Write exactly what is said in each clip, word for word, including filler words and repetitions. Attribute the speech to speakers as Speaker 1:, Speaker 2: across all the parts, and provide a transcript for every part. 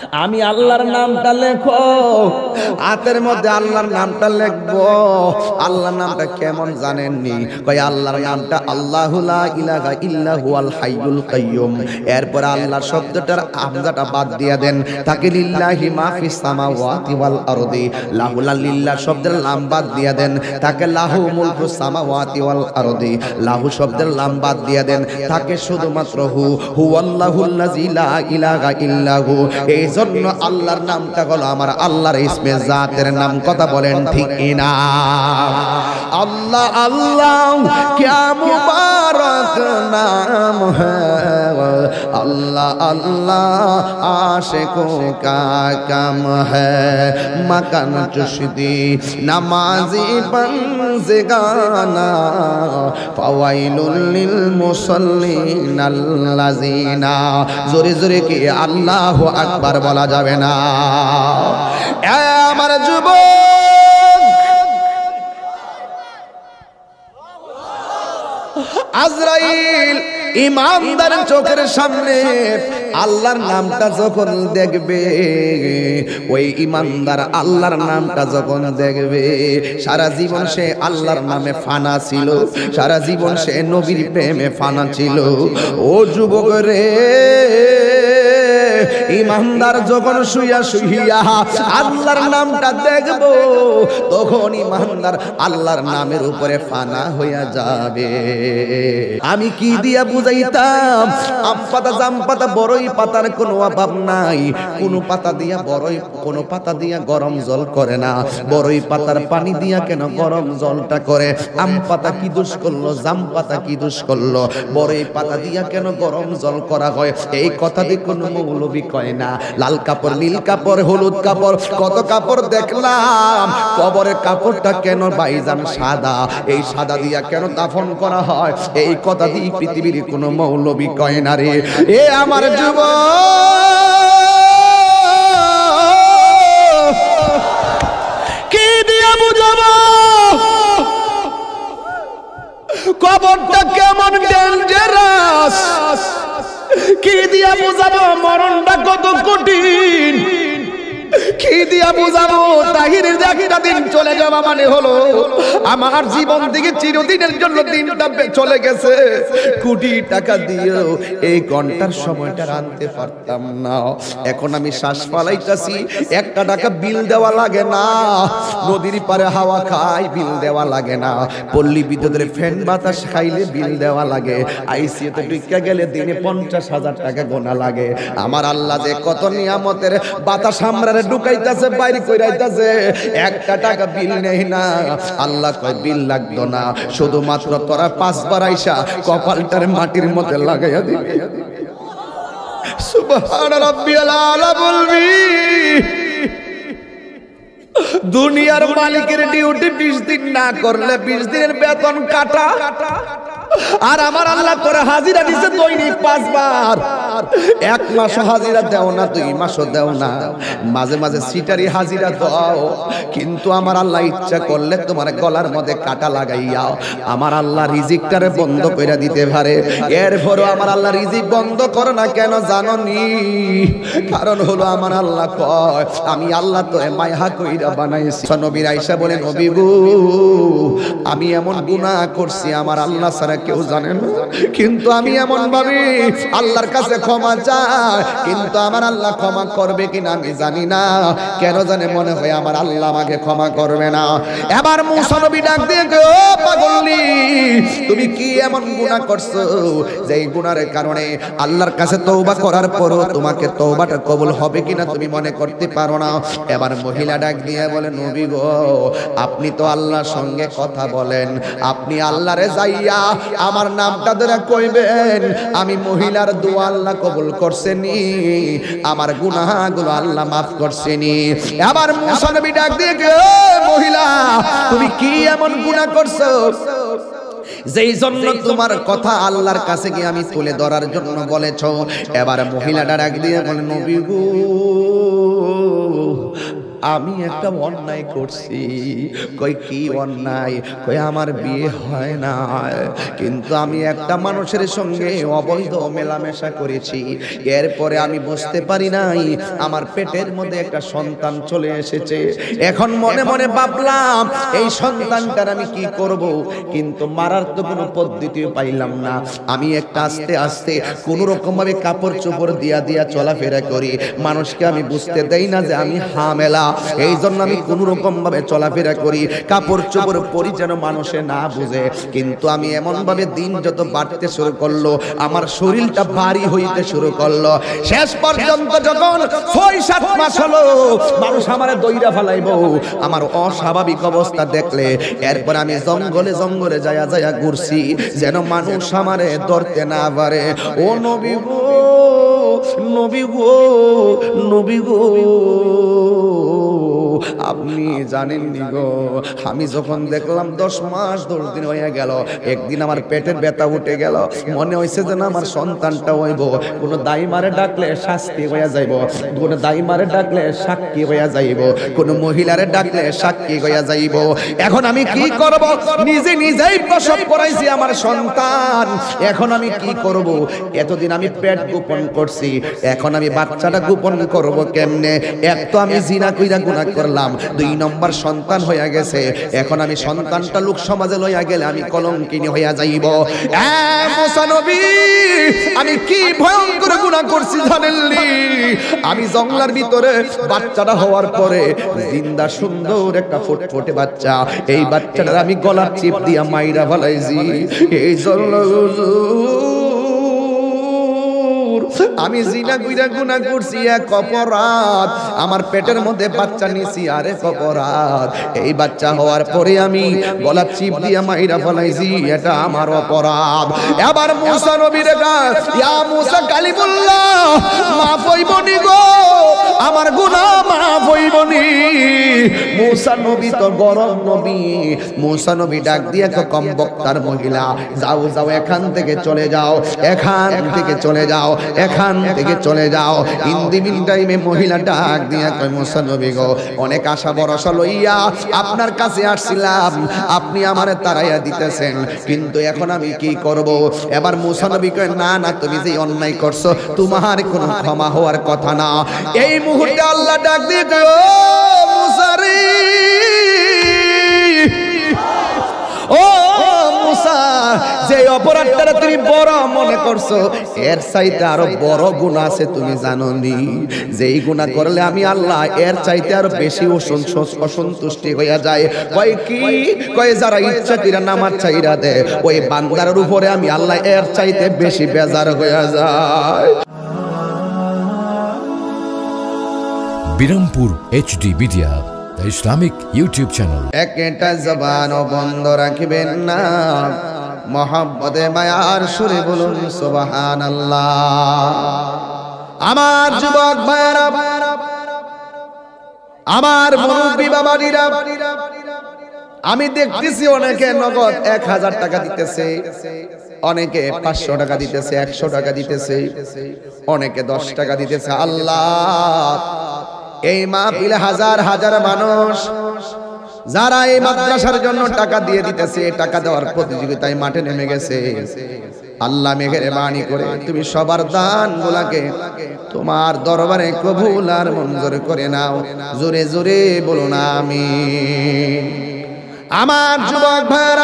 Speaker 1: আমি আল্লাহর নামটা লেখো, হাতের মধ্যে আল্লাহর নামটা লিখবো। আল্লাহর নামটা কেমন জানেননি? কয় আল্লাহর নামটা আল্লাহু লা ইলাহা ইল্লা হুয়াল হাইয়ুল কাইয়ুম। এরপর আল্লাহ শব্দটার হামজাটা বাদ দিয়ে দেন, তাকে লিল্লাহি মা ফিস সামাওয়াতি ওয়াল আরদি। লাহু লিল্লাহ শব্দের লাম বাদ দিয়ে দেন, তাকে লাহু মুলকুস সামাওয়াতি ওয়াল আরদি। লাহু শব্দের লাম বাদ দিয়ে দেন, তাকে শুধুমাত্র হু হুয়াল্লাহুল্লাযী লা ইলাহা ইল্লা হু। এই জন্য আল্লাহর নামটা হলো আমার আল্লাহর ইসমে জাতের নাম। কথা বলেন ঠিক কিনা? আল্লাহ আল্লাহ क्या मुबारक नाम है, अल्लाह अल्लाह आशिकों का काम है। मकान चुश्ती नमाजी बंज़गाना फवाइलुल लिल मुसल्लीन अल्लज़ीना। जोरे जोरे के अल्लाहु আকবার বলা যাবে না। এ আমার যুবক, আজরাইল ইমানদার চোখের সামনে আল্লাহর নামটা যখন দেখবে, ওই ইমানদার আল্লাহর নামটা যখন দেখবে, সারা জীবন সে আল্লাহর নামে ফানা ছিল, সারা জীবন সে নবীর প্রেমে ফানা ছিল। ও যুবক রে, ইমানদার যখন শুইয়া শুইয়া আল্লাহর নামটা দেখব, তখন ইমানদার আল্লাহর নামের উপরে ফানা হইয়া যাবে। আমি কি দিয়া বুঝাইতাম? আম পাতা, জাম পাতা, বড়ই পাতার কোনো অভাব নাই। কোন পাতা দিয়া বড়ই, কোন পাতা দিয়া গরম জল করে না। বড়ই পাতার পানি দিয়া কেন গরম জলটা করে? আম পাতা কি দোষ করলো? জাম পাতা কি দোষ করলো? বড়ই পাতা দিয়া কেন গরম জল করা হয়? এই কথা দিয়ে কোনো মৌলবী কয় না। লাল কাপড়, নীল কাপড়, হলুদ কাপড়, কত কাপড় দেখলাম। কবরের কাপড়টা কেন ভাইজান সাদা? এই সাদা দিয়া কেন দাফন করা হয়? এই কথা দিয়ে পৃথিবীর কোনো মৌলবী কয় না রে। এ আমার যুবক, কি দিয়া বুঝাবো কবরটা কেমন ডেঞ্জারাস? কি দিয়া বুঝাবো মরণটা কত কঠিন? কি দিয়া বুঝাবো তাহিরের একটা দিন চলে যাওয়া মানে হলো আমার জীবন থেকে চিরদিনের জন্য দিনটা চলে গেছে। কোটি টাকা দিয়েও এই ঘন্টার সময়টা আনতে পারতাম না। এখন আমি শ্বাস ফালাইতাছি, একটা টাকা বিল দেওয়া লাগে না। নদীর পারে হাওয়া খাই, বিল দেওয়া লাগে না। পল্লী বিদ্যুতের ফ্যান বাতাস খাইলে বিল দেওয়া লাগে। আইসিইউতে ঢুকে গেলে দিনে পঞ্চাশ হাজার টাকা গোনা লাগে। আমার আল্লাহ যে কত নিয়ামতের বাতাস আমরা ঢুকাইতাছে, বাইরে কইরাইতাছে, একটা টাকা বিল নেই না। আল্লাহ কয় বিল লাগতো না, শুধুমাত্র তোরা পাঁচবার আইসা কপালটার মাটির মধ্যে লাগাইয়া দিবি। সুবহান রাব্বিয়াল আলা বলবি। দুনিয়ার মালিকের ডিউটি বিশ দিন না করলে বিশ দিনের বেতন কাটা। আর আমার আল্লাহ করে হাজিরা দিছে দৈনিক পাঁচবার। এক মাস হাজিরা দেও না, দুই মাসও দেও না, মাঝে মাঝে সিটারি হাজিরা দাও। কিন্তু আমার আল্লাহ ইচ্ছা করলে তোমার গলার মধ্যে কাটা লাগাইয়া আমার আল্লাহ রিজিকটারে বন্ধ করে দিতে পারে। এরপরও আমার আল্লাহ রিজিক বন্ধ করে না কেন জানো নি? কারণ হলো আমার আল্লাহ কয় আমি আল্লাহ তো মায়া কইরা বানাইছি। নবীর আয়েশা বলেন, নবী গো আমি এমন গুনাহ করছি আমার আল্লাহ ছাড়া কেউ জানে না, কিন্তু আমি এমন ভাবি আল্লাহর কাছে ক্ষমা চাই, কিন্তু আমার আল্লাহ ক্ষমা করবে কিনা আমি জানি না। কেন জানে মনে হয় আমার আল্লাহ আমাকে ক্ষমা করবে না। এবার মুসা নবী ডাক দিয়ে ও পাগলনি, তুমি কি এমন গুনাহ করছো যে এই গুনাহের কারণে আল্লাহর কাছে তওবা করার পরও তোমাকে তওবাটা কবুল হবে কিনা তুমি মনে করতে পারো না? এবার মহিলা ডাক দিয়ে বলে, নবী গো আপনি তো আল্লাহর সঙ্গে কথা বলেন, আপনি আল্লাহরে যাইয়া আমার নামটা ধরে কইবেন আমি মহিলার দোয়া আল্লাহ কবুল করছেনি, আমার গুনাহগুলো আল্লাহ মাফ করছেনি। এবার মুসা নবী ডাক দিয়ে মহিলা তুমি কি এমন গুনাহ করছো যেই জন্য তোমার কথা আল্লাহর কাছে গিয়ে আমি তুলে ধরার জন্য বলেছো? এবার মহিলাটা ডাক দিয়ে বলে, নবী গো আমি একটা অন্যায় করছি। কই কি অন্যায়? কই আমার বিয়ে হয় না, কিন্তু আমি একটা মানুষের সঙ্গে অবৈধ মেলামেশা করেছি। এরপরে আমি বুঝতে পারি নাই আমার পেটের মধ্যে একটা সন্তান চলে এসেছে। এখন মনে মনে ভাবলাম এই সন্তানটার আমি কি করব, কিন্তু মারার তো কোনো পদ্ধতি পাইলাম না। আমি একটা আস্তে আস্তে কোনো রকম ভাবে কাপড় চোপড় দিয়া দিয়া চলাফেরা করি, মানুষকে আমি বুঝতে দেই না যে আমি হামেলা। এই জন্য আমি কোনো রকম ভাবে চলাফেরা করি, কাপড় চোপড় পরি যেন মানুষে না বুঝে। কিন্তু আমি এমন ভাবে দিন যত বাড়তে শুরু করলো, আমার শরীরটা ভারী হইতে শুরু করলো। শেষ পর্যন্ত যখন ছয় সাত মাস হলো, মানুষ আমারে দইরা ফেলাইবো আমার অস্বাভাবিক অবস্থা দেখলে। এরপর আমি জঙ্গলে জঙ্গলে যায়া যায়া ঘুরছি যেন মানুষ আমারে ধরতে না পারে। ও নবী গো, নবী গো, নবী গো, আপনি জানেননি গো, আমি যখন দেখলাম দশ মাস দশ দিন হয়ে গেল, একদিন আমার পেটের ব্যথা উঠে গেল, মনে হয়েছে যেন আমার সন্তানটা হইব। কোনো দাই মারে ডাকলে শাস্তি হইয়া যাইব, কোনো দাই মারে ডাকলে সাক্ষী হইয়া যাইব, কোনো মহিলারে ডাকলে সাক্ষী হইয়া যাইব। এখন আমি কি করব? নিজে নিজেই প্রসব করাইছি আমার সন্তান, এখন আমি কি করব? এতদিন আমি পেট গোপন করছি, এখন আমি বাচ্চাটা গোপন করব কেমনে? এক তো আমি জিনা কইরা গুনাহ করলাম, দুই নম্বর সন্তান হইয়া গেছে, এখন আমি সন্তানটা লোক সমাজে লইয়া গেলে আমি কলঙ্কিনী হইয়া যাইব। এ মুসা নবী, আমি কি ভয়ঙ্কর গুনাহ করছি জানেননি? আমি জঙ্গলের ভিতরে বাচ্চাটা হওয়ার পরে জিন্দা সুন্দর একটা ফুটফুটে বাচ্চা, এই বাচ্চাটার আমি গলার চিপ দিয়া মাইরা ফেলাইছি। এই জন্য আমি জিনা গুইরা গুনাহ করছি, এক অপরাধ। আমার পেটের মধ্যে বাচ্চা নিছি, আরে অপরাধ। এই বাচ্চা হওয়ার পরে আমি গলা চিপ দিয়া মাইরা ফেলাইছি, এটা আমার অপরাধ। এবার মুসা নবীর ডাক, ইয়া মুসা কালিমুল্লাহ, মাফ হইবনি গো, আমার গুনাহ মাফ হইবনি। মুসা নবী তো গরম নবী, মুসা নবী ডাক দিয়া কম বক্তার মহিলা, যাও যাও এখান থেকে চলে যাও, এখান থেকে চলে যাও, এখান থেকে চলে যাও। ইন দি মিন টাইমে মহিলা ডাক দিয়া কয়, মুসা নবী গো, অনেক আশা ভরসা লইয়া আপনার কাছে আসছিলাম, আপনি আমারে তাড়াইয়া দিতেছেন, কিন্তু এখন আমি কি করব? এবার মুসা নবী কয়, না না, তুমি যে অন্যায় করছো তোমার কোনো ক্ষমা হওয়ার কথা না। এই মুহূর্তে আল্লাহ ডাক দিয়ে কয়, ও মুসা রে, ও মুসা, যে অপরাধটা তুমি বড় মনে করছো, এর চাইতে আরো বড় গুনাহ আছে, তুমি জানো নি? যেই গুনাহ করলে আমি আল্লাহ এর চাইতে আরো বেশি অসন্তুষ্টি হইয়া যায়। কয় কি? কয় যারা ইচ্ছা কইরা নামাজ চাইরা দে, ওই বান্দার উপরে আমি আল্লাহ এর চাইতে বেশি বেজার হইয়া যায়।
Speaker 2: Birampur HD media, the Islamic YouTube channel.
Speaker 1: একটা জবান বন্ধ রাখবেন না, মোহাম্মদে মায়ার সুরে বলুন সুবহানাল্লাহ। আমার যুবক ভাইরা, আমার মুরব্বী বাবাজিরা, আমি দেখতেছি অনেকে নগদ এক হাজার টাকা দিতেছে, অনেকে পাঁচশো টাকা দিতেছে, একশো টাকা দিতেছে, অনেকে দশ টাকা দিতেছে। আল্লাহ, এই মাহফিলে হাজার হাজার মানুষ যারা এই মাদ্রাসার জন্য টাকা দিয়ে দিতেছে, টাকা দেওয়ার প্রতিযোগিতায় মাঠে নেমে গেছে, আল্লাহ মেহেরবানি করে তুমি সবার দান গুলাকে তোমার দরবারে কবুল আর মঞ্জুর করে নাও। জোরে জোরে বলুন আমিন। আমার যুবক ভাইরা,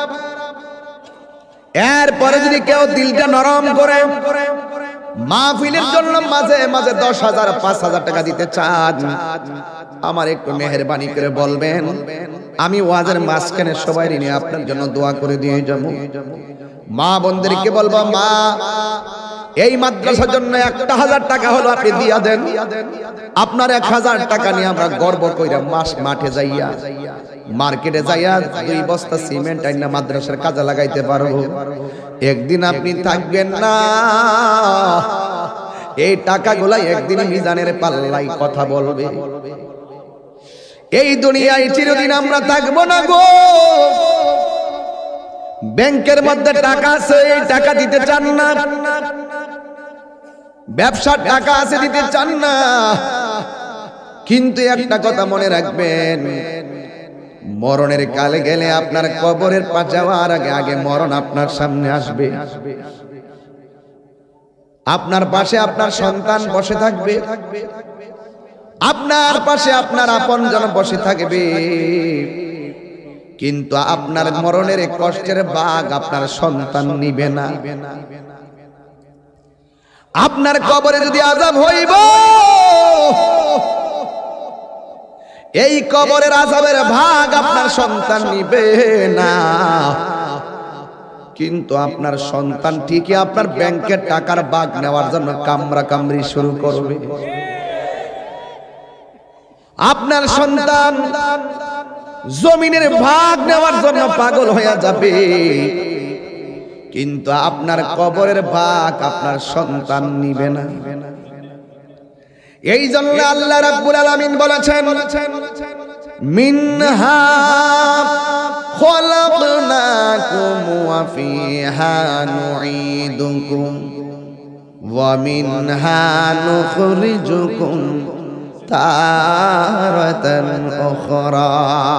Speaker 1: এরপরে যদি কেউ দিলটা নরম করে মাহফিলের জন্য মাঝে মাঝে দশ হাজার পাঁচ হাজার টাকা দিতে চান, আমার একটু মেহেরবানি করে বলবেন, আমি ওয়াজের মাঝখানে সবাই নিয়ে আপনার জন্য দোয়া করে দিয়ে যাব। মা বোনদেরকে বলবো, মা এই মাদ্রাসার জন্য একটা হাজার টাকা হলো আপনি দিয়া দেন, আপনার এক হাজার টাকা নিয়ে আমরা গর্ব কইরা মাস মাঠে যাইয়া মার্কেটে যাইয়া দুই বস্তা সিমেন্ট আইনা মাদ্রাসার কাজে লাগাইতে পারবো। একদিন আপনি থাকবেন না, এই টাকাগুলা একদিন মিজানের পাল্লাই কথা বলবে। এই দুনিয়ায় চিরদিন আমরা থাকবো না গো। ব্যাংকের মধ্যে টাকা আছে, এই টাকা দিতে চান না, ব্যবসার টাকা আছে দিতে চান না, কিন্তু একটা কথা মনে রাখবেন, মরণের কালে গেলে আপনার কবরের পা যাওয়ার আগে আগে মরণ আপনার সামনে আসবে। আপনার পাশে আপনার সন্তান বসে থাকবে, আপনার পাশে আপনার আপনজন বসে থাকবে, কিন্তু আপনার মরণের কষ্টের ভাগ আপনার সন্তান নিবে না। আপনার কবরে যদি আযাব হইব, এই কবরের আযাবের ভাগ আপনার সন্তান নিবে না, কিন্তু আপনার সন্তান ঠিকই আপনার ব্যাংকের টাকার ভাগ নেওয়ার জন্য কামরা কামড়ি শুরু করবে। আপনার সন্তান জমিনের ভাগ নেওয়ার জন্য পাগল হয়ে যাবে, কিন্তু আপনার কবরের ভাগ আপনার সন্তান নিবে না। এই জন্য আল্লাহ রাব্বুল আলামিন বলেছেন, মিনহা খলাকনাকুম ওয়া ফিহা নুঈদুকুম ওয়া মিনহা নুখরিজুকুম তারাতান উখরা।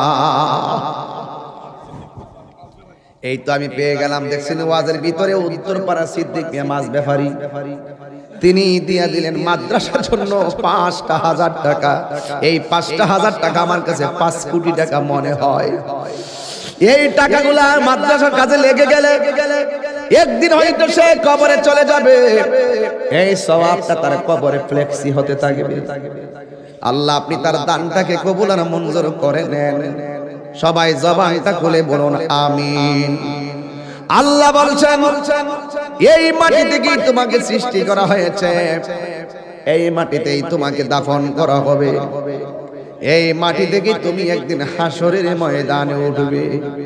Speaker 1: এই তো আমি পেয়ে গেলাম, দেখছেন ওয়াজের ভিতরে উত্তরপাড়া সিদ্দিক মিয়া মাছ ব্যাপারী, তিনি দিয়া দিলেন মাদ্রাসার জন্য পাঁচটা হাজার টাকা। এই পাঁচটা হাজার টাকা আমার কাছে পাঁচ কোটি টাকা মনে হয়। এই টাকাগুলা মাদ্রাসার কাজে লেগে গেলে একদিন হয়তো সে কবরে চলে যাবে, এই সওয়াবটা তার কবরে ফ্লেক্সি হতে থাকবে। আল্লাহ আপনি তার দানটাকে কবুল আর মঞ্জুর করে নেন। সবাই জবানটা খুলে বলুন আমিন। আল্লাহ বলছেন, এই মাটি থেকেই তোমাকে সৃষ্টি করা হয়েছে, এই মাটিতেই তোমাকে দাফন করা হবে, এই মাটি থেকেই তুমি একদিন হাসরের ময়দানে উঠবে।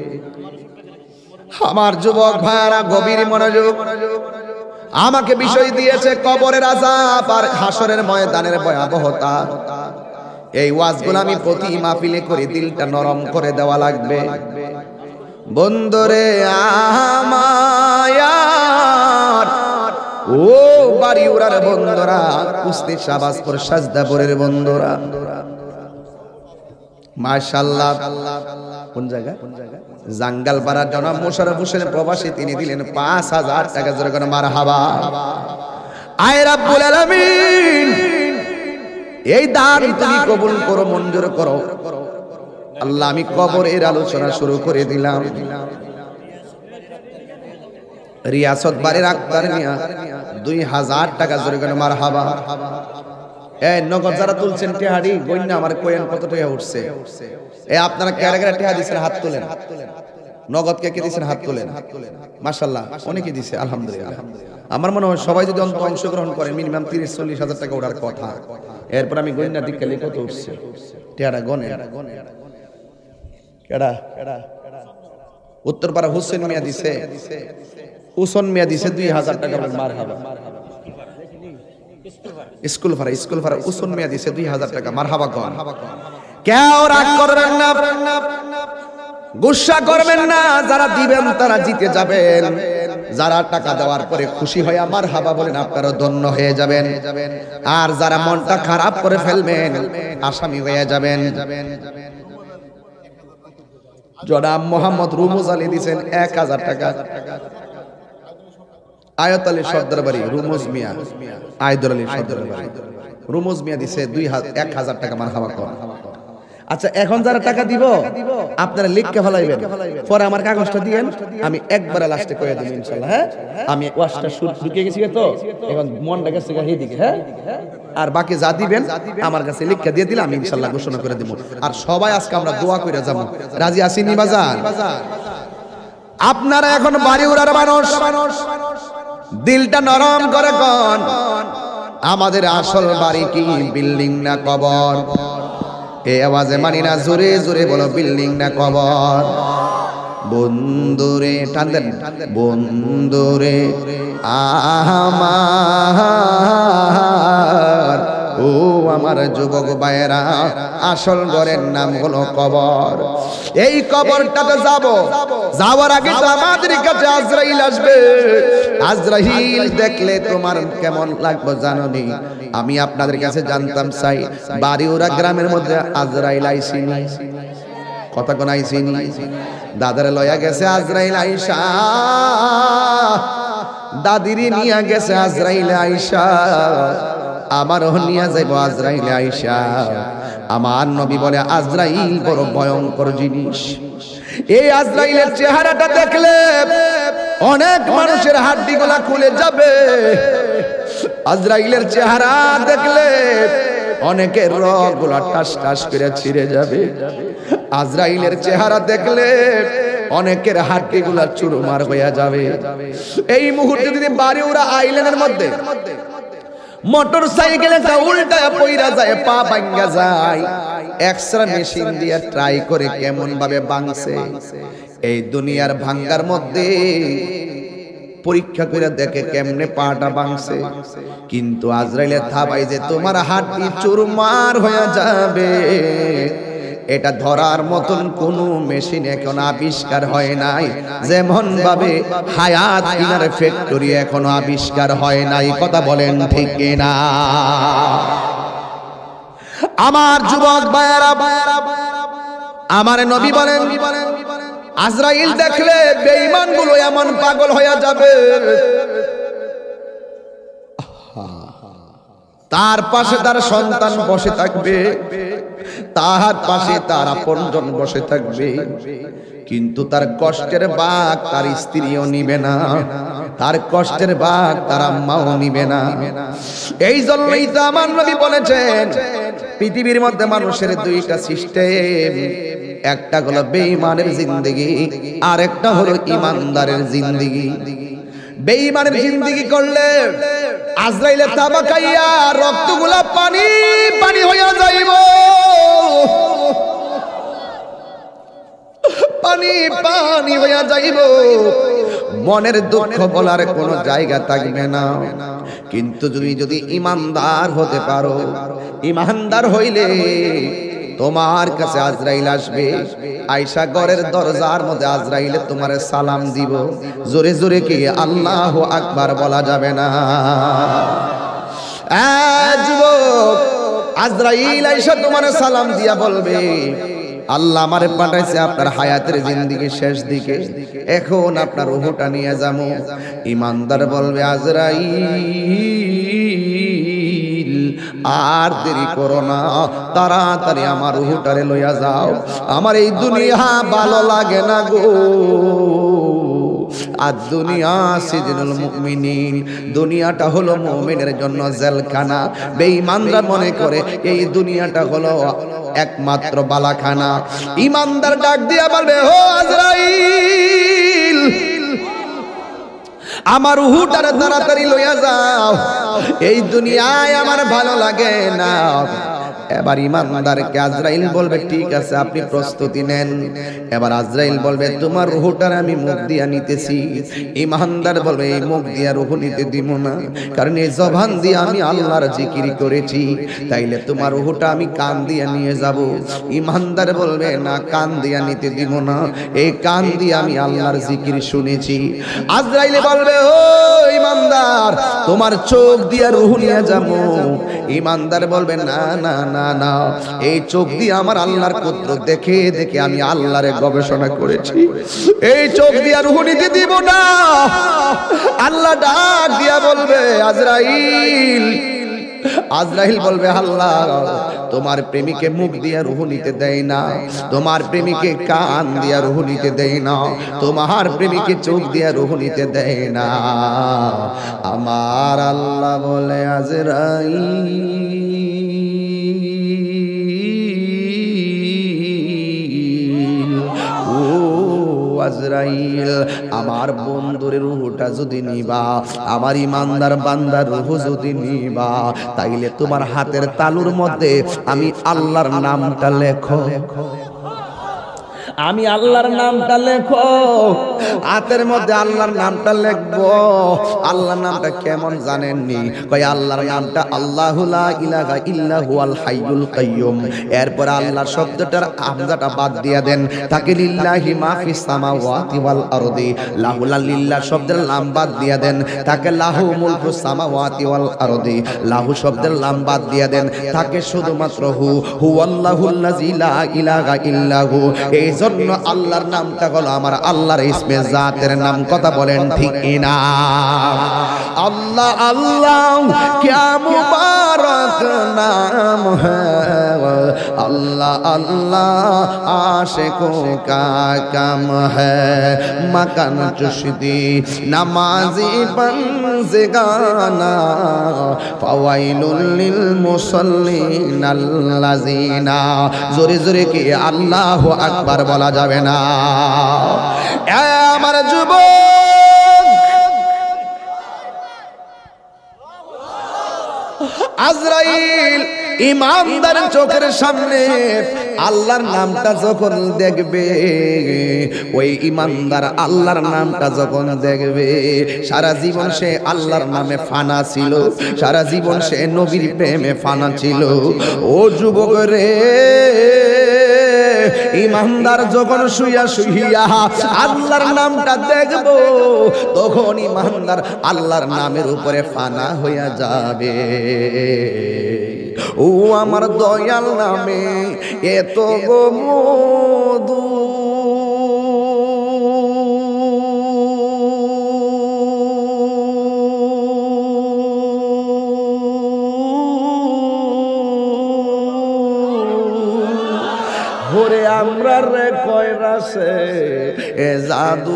Speaker 1: আমার যুবক ভাইরা গভীর মনোযোগ, আমাকে বিষয় দিয়েছে কবরের আযাব আর হাসরের ময়দানের ভয়াবহতা। এই ওয়াজগুলো আমি প্রতি মাহফিলে করে দিলটা নরম করে দেওয়া লাগবে। বন্ধুরে আমার, ও বাড়িউড়ার বন্ধুরা, কুস্তি শাহবাজপুর সাজদাপুরের বন্ধুরা, মাশাআল্লাহ। কোন জায়গা? জাঙ্গালপাড়ার জনাব মোশাররফ হোসেন প্রবাসী, তিনি দিলেন পাঁচ হাজার টাকা। জোরে করে মারহাবা। আয় রাব্বুল আলামিন, এই দান তুমি কবুল করো, মঞ্জুর করো। আল্লাহ আমি কবরের আলোচনা শুরু করে দিলাম। রিয়াসত বাড়ির আক্তার মিয়া দুই হাজার টাকা। জোরে করে মারহাবা। এই নগদ যারা তুলছেন টেহাড়ি গইনা আমার কোয়েন কত টাকা উঠছে? এই আপনারা কারা কারা টেহা দিছেন হাত তোলেন। নগদ কে কে দিছেন হাত তোলেন। মাশাআল্লাহ অনেকে দিছে, আলহামদুলিল্লাহ। আমার মনে হয় সবাই যদি অংশগ্রহণ করে মিনিমাম তিরিশ চল্লিশ হাজার টাকা ওঠার কথা। এরপর আমি গইনা দিকলে কত উঠছে টেহাড়া গনে। কেডা? উত্তরপাড়া হোসেন মিয়া দিছে, উসন মিয়া দিছে দুই হাজার টাকা। মারহাবা। স্কুল ভাড়া স্কুল ভাড়া উসন মিয়া দিছে দুই হাজার টাকা। মারহাবা কোন? কেউ রাগ করবেন না, গুসা করবেন না। যারা দিবেন তারা জিতে যাবেন, যারা টাকা দেওয়ার পরে খুশি হয়ে মারহাবা বলেন আপনারা ধন্য হয়ে যাবেন, আর যারা মনটা খারাপ করে ফেলবেন আসামি হয়ে যাবেন। জনাব মোহাম্মদ রুমুজ আলী দিয়েছেন এক হাজার টাকা। আয়াত আলী সর্দার বাড়ি রুমুজ মিয়া, আয়দুল আলী সর্দার বাড়ি রুমুজ মিয়া দিছে দুই এক হাজার টাকা। মারহাবা কর। আচ্ছা এখন যারা টাকা দিব আপনারা লিখকে ফেলাইবেন, পরে আমার কাগজটা দিয়েন, আমি একবারে লাস্টে কয়ে দেব ইনশাআল্লাহ। হ্যাঁ, আমি ওয়াশটা শুট ঢুকে গেছি তো, এখন মনটা গেছে এইদিকে। হ্যাঁ, আর বাকি যা দিবেন আমার কাছে লিখকে দিয়ে দিলে আমি ইনশাআল্লাহ ঘোষণা করে দেব। আর সবাই আজকে আমরা দোয়া করে যাব। রাজি আসিনি বাজার? আপনারা এখন বাড়িউড়ার মানুষ, দিলটা নরম করে কোন আমাদের আসল বাড়ি কি বিল্ডিং না কবর? এই আওয়াজে মানি না, জোরে জোরে বলো বিল্ডিং না কবর? বন্ধুরে টানদেন, বন্ধুরে আমার, ও আমার যুবক ভাইয়েরা, আসল ঘরের নাম হলো কবর। এই কবরটাতে যাব, যাওয়ার আগে তো আমাদের কাছে আজরাইল আসবে। আজরাইল দেখলে তোমার কেমন লাগবে জানো নি? আমি আপনাদের কাছে জানতাম চাই, বাড়িওরা গ্রামের মধ্যে আজরাইল আইসিনি, কথা কোন আইসিনি? দাদারে লয়া গেছে আজরাইল আইসা, দাদিরে নিয়া গেছে আজরাইল আইসা, আমারও নিয়া যাইব আজরাইল আইসা। আমার নবী বলে আজরাইল বড় ভয়ঙ্কর জিনিস। এই আজরাইলের চেহারাটা দেখলে অনেক মানুষের হাড্ডিগুলা খুলে যাবে। আজরাইলের চেহারা দেখলে অনেকের রগগুলা টাস টাস করে ছিঁড়ে যাবে। আজরাইলের চেহারা দেখলে অনেকের হাড্ডিগুলা চুরমার হয়ে যাবে। এই মুহূর্তে যদি বাড়ি ওরা আইল্যান্ডের মধ্যে মোটর সাইকেলে উল্টা পইরা যায়, পা ভাঙ্গা যায়, এক্সট্রা মেশিন দিয়ে ট্রাই করে কেমন ভাবে ভাঙছে। এই দুনিয়ার ভাঙ্গার মধ্যে পরীক্ষা করে দেখে কেমনে পাটা ভাঙছে। কিন্তু আজরাইলের থাবাই যে তোমার হাড্ডি চুরমার হয়ে যাবে, এটা ধরার মতন কোন মেশিন এখন আবিষ্কার হয় নাই, যেমন ভাবে হায়াত কিনার ফ্যাক্টরি এখনো আবিষ্কার হয় নাই। কথা বলেন ঠিক কিনা? আমার যুবক ভাইয়েরা, আমার নবী বলেন আজরাইল দেখলে বেঈমান গুলো এমন পাগল হয়ে যাবে, তার পাশে তার সন্তান বসে থাকবে, তার পাশে তার আপনজন বসে থাকবে, কিন্তু তার কষ্টের ভাগ তার স্ত্রীও নিবে না, তার কষ্টের ভাগ তার আম্মাও নিবে না। এই জন্যই তো আমার নবী বলেছেন পৃথিবীর মধ্যে মানুষের দুইটা সিস্টেম, একটা হলো বেঈমানের জিন্দেগি, আর একটা হলো ইমানদারের জিন্দেগি। বেঈমানের জিন্দেগি করলে আজরাইলের তাবা খাইয়া রক্তগুলা পানি পানি হইয়া যাইব, পানি পানি হইয়া যাইব, মনের দুঃখ বলার কোনো জায়গা থাকবে না। কিন্তু যদি যদি ইমানদার হতে পারো, ইমানদার হইলে তোমার কাছে আজরাইল আসবে, আয়েশা ঘরের দরজার মধ্যে আজরাইলে তোমার সালাম দিব, জোরে জোরে কি আল্লাহু আকবার বলা যাবে না? যুবক, আজরাইল আয়েশা তোমার সালাম দিয়া বলবে আল্লাহ আমারে পাঠাইছে আপনার হায়াতের জিন্দেগি শেষ দিকে, এখন আপনার রূহটা নিয়ে যাবো। ইমানদার বলবে আজরাইল আর দেরি করো না, তাড়াতাড়ি আমার রূহটারে লইয়া যাও, আমার এই দুনিয়া ভালো লাগে না গো। আর দুনিয়া সিজনুল মুমিনিন, দুনিয়াটা হলো মুমিনের জন্য জেলখানা। বেঈমানরা মনে করে এই দুনিয়াটা হলো একমাত্র বালাখানা। ইমানদার ডাক দিয়া বলবে ও আজরাইল আমার রূহটারে তাড়াতাড়ি লইয়া যাও, এই দুনিয়ায় আমার ভালো লাগে না। এবার ইমানদারকে আজরাইল বলবে ঠিক আছে আপনি প্রস্তুতি নেন। এবার আজরাইল বলবে তোমার রূহটার আমি মুখ দিয়া নিতেছি। ইমানদার বলবে এই মুখ দিয়া রূহ নিতে দিব না, কারণ এই জবান দিয়ে আমি আল্লাহর জিকির করেছি, তাইলে তোমার রূহটা আমি কান দিয়া নিয়ে যাব। ইমানদার বলবে না, কান দিয়া নিতে দিব না, এই কান দিয়ে আমি আল্লাহর জিকির শুনেছি। আজরাইল বলবে ও ইমানদার তোমার চোখ দিয়া রূহ নিয়ে যাব। ইমানদার বলবে না না না না, এই চোখ দিয়ে আমার আল্লাহর কুদরত দেখে দেখে আমি আল্লাহরে গবেষণা করেছি, এই চোখ দিয়ে রূহ নিতে দিব না। আল্লাহ ডাক দিয়া বলবে আজরাইল, আজরাইল বলবে আল্লাহ তোমার প্রেমিকে মুখ দিয়া রূহ নিতে দেয় না, তোমার প্রেমিকে কান দিয়া রূহ নিতে দেয় না, তোমার প্রেমিকে চোখ দিয়া রূহ নিতে দেয় না। আমার আল্লাহ বলে আজরাইল আজরাইল আমার বন্ধুর রূহটা যদি নিবা, আমার ইমানদার বান্দার রূহ যদি নিবা, তাইলে তোমার হাতের তালুর মধ্যে আমি আল্লাহর নামটা লেখো। আমি আল্লাহর নামটা লেখো, হাতের মধ্যে আল্লাহর নামটা লিখবো। আল্লাহর নামটা কেমন জানেননি? কয় আল্লাহর নামটা আল্লাহু লা ইলাহা ইল্লা হুয়াল হাইয়ুল কাইয়ুম। এরপর আল্লাহর শব্দটার হামজাটা বাদ দিয়া দেন, তাকে লিল্লাহি মা ফিস সামাওয়াতি ওয়াল আরদি। লাহু লিল্লাহ শব্দের লাম বাদ দিয়া দেন, তাকে লাহু মুলকুস সামাওয়াতি ওয়াল আরদি। লাহু শব্দের লাম বাদ দিয়া দেন, তাকে শুধুমাত্র হু হুয়াল্লাহুল্লাযী লা ইলাহা ইল্লা হু। এই জন্য আল্লাহর নামটা হলো আমার আল্লাহর ইসমে জাতের নাম। কথা বলেন ঠিক কিনা? আল্লাহ আল্লাহ क्या मुबारक नाम है, अल्लाह अल्लाह आशिकों का काम है। मकान चुश्ती नमाजी बंज़गाना फवाइलुल लिल मुसल्लिन अल्लज़ीना। जोरे जोरे की अल्लाहु আকবার বলা যাবে না। এ আমার যুবক, আজরাইল ইমানদার চোখের সামনে আল্লাহর নামটা যখন দেখবে, ওই ইমানদার আল্লাহর নামটা যখন দেখবে, সারা জীবন সে আল্লাহর নামে ফানা ছিল, সারা জীবন সে নবীর প্রেমে ফানা ছিল। ও যুবক রে, ইমানদার যখন শুইয়া শুইয়া আল্লাহর নামটা দেখবো, তখন ইমানদার আল্লাহর নামের উপরে ফানা হইয়া যাবে। ও আমার দয়াল নামে এত গো মধু, ওরে আমরা রে কয়রাসে এ জাদু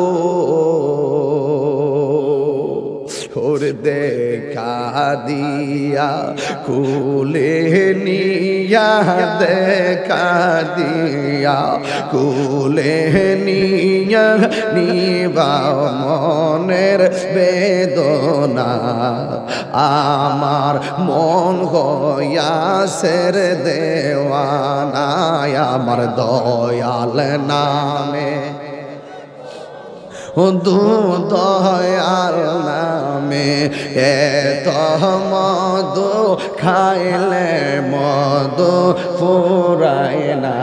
Speaker 1: ওরে দেখা দিয়া কুলে নিয়া, দেখা দিয়া কুলে নিয়া নিবা মনের বেদনা। আমার মন হইয়াছের দেওয়ানা আমার দয়াল নামে, দু দয়াল নামে এত মধু খাইলে মধু ফুরায় না।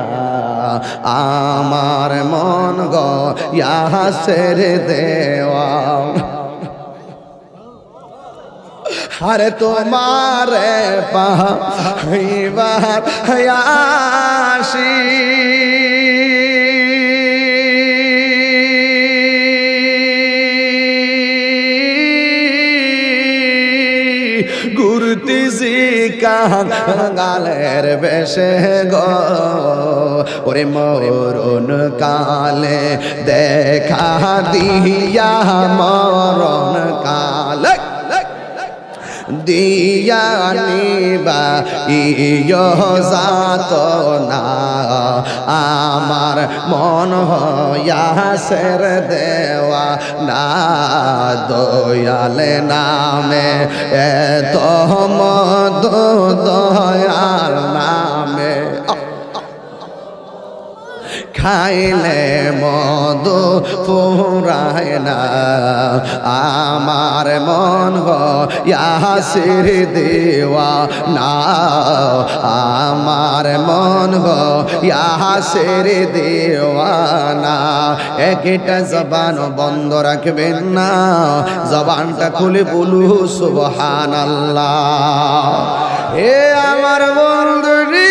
Speaker 1: আমার মন গয়াছের দেওয়া, আরে তোমারে পাইবার হায়াসি ঘুরতেছি কাঙালের বেশে গো, ওরে মরণ কালে দেখা দিয়া, মরণ কালে দিয়া নিবা ইয়ো যাত না। আমার মন হইয়াছের দেওয়া না, দয়ালে নামে এত মধু, দয়াল নামে খাইলে মধু ফুরায় না। আমার মন হইয়াছের দেওয়া না, আমার মন হইয়াছের দেওয়া না। একটা জবান বন্ধ রাখবেন না, জবানটা খুলে বলু সুবহানাল্লাহ। এ আমার বন্ধুরি,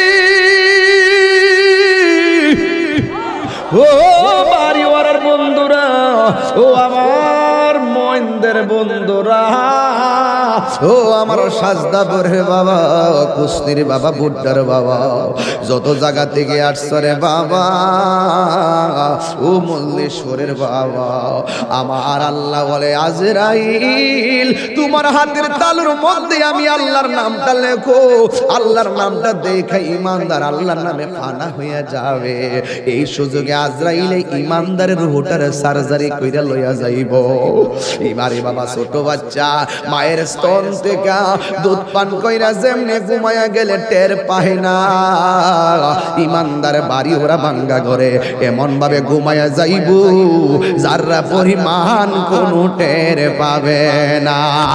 Speaker 1: ও বাড়িওয়ালার বন্ধুরা, ও আমার মইনদের বন্ধুরা, ও আমার সাজদাপুরের বাবা, কুস্তির বাবা, বুড্ডার বাবা, যত জায়গা থেকে আসছে রে বাবা, ও মল্লেশ্বরের বাবা, আমার আল্লাহ বলে আজরাইল তোমার হাতের তালুর মধ্যে আমি আল্লাহর নামটা লেখো। আল্লাহর নামটা দেখে ইমানদার আল্লাহর নামে ফানা হইয়া যাবে। এই সুযোগে আজরাইল ইমানদারের রুহটার সার্জারি কইরা লইয়া যাইব। এবারে বাবা ছোট বাচ্চা মায়ের স্তন স্তন থেকে দুধ পান কইরা যেমনে ঘুমায়া গেলে টের পায় না, ইমানদার বাড়ি ওরা ভাঙ্গা ঘরে এমন ভাবে ঘুমায়া যাইব যারা পরিমাণ কোনো টের পাবে না।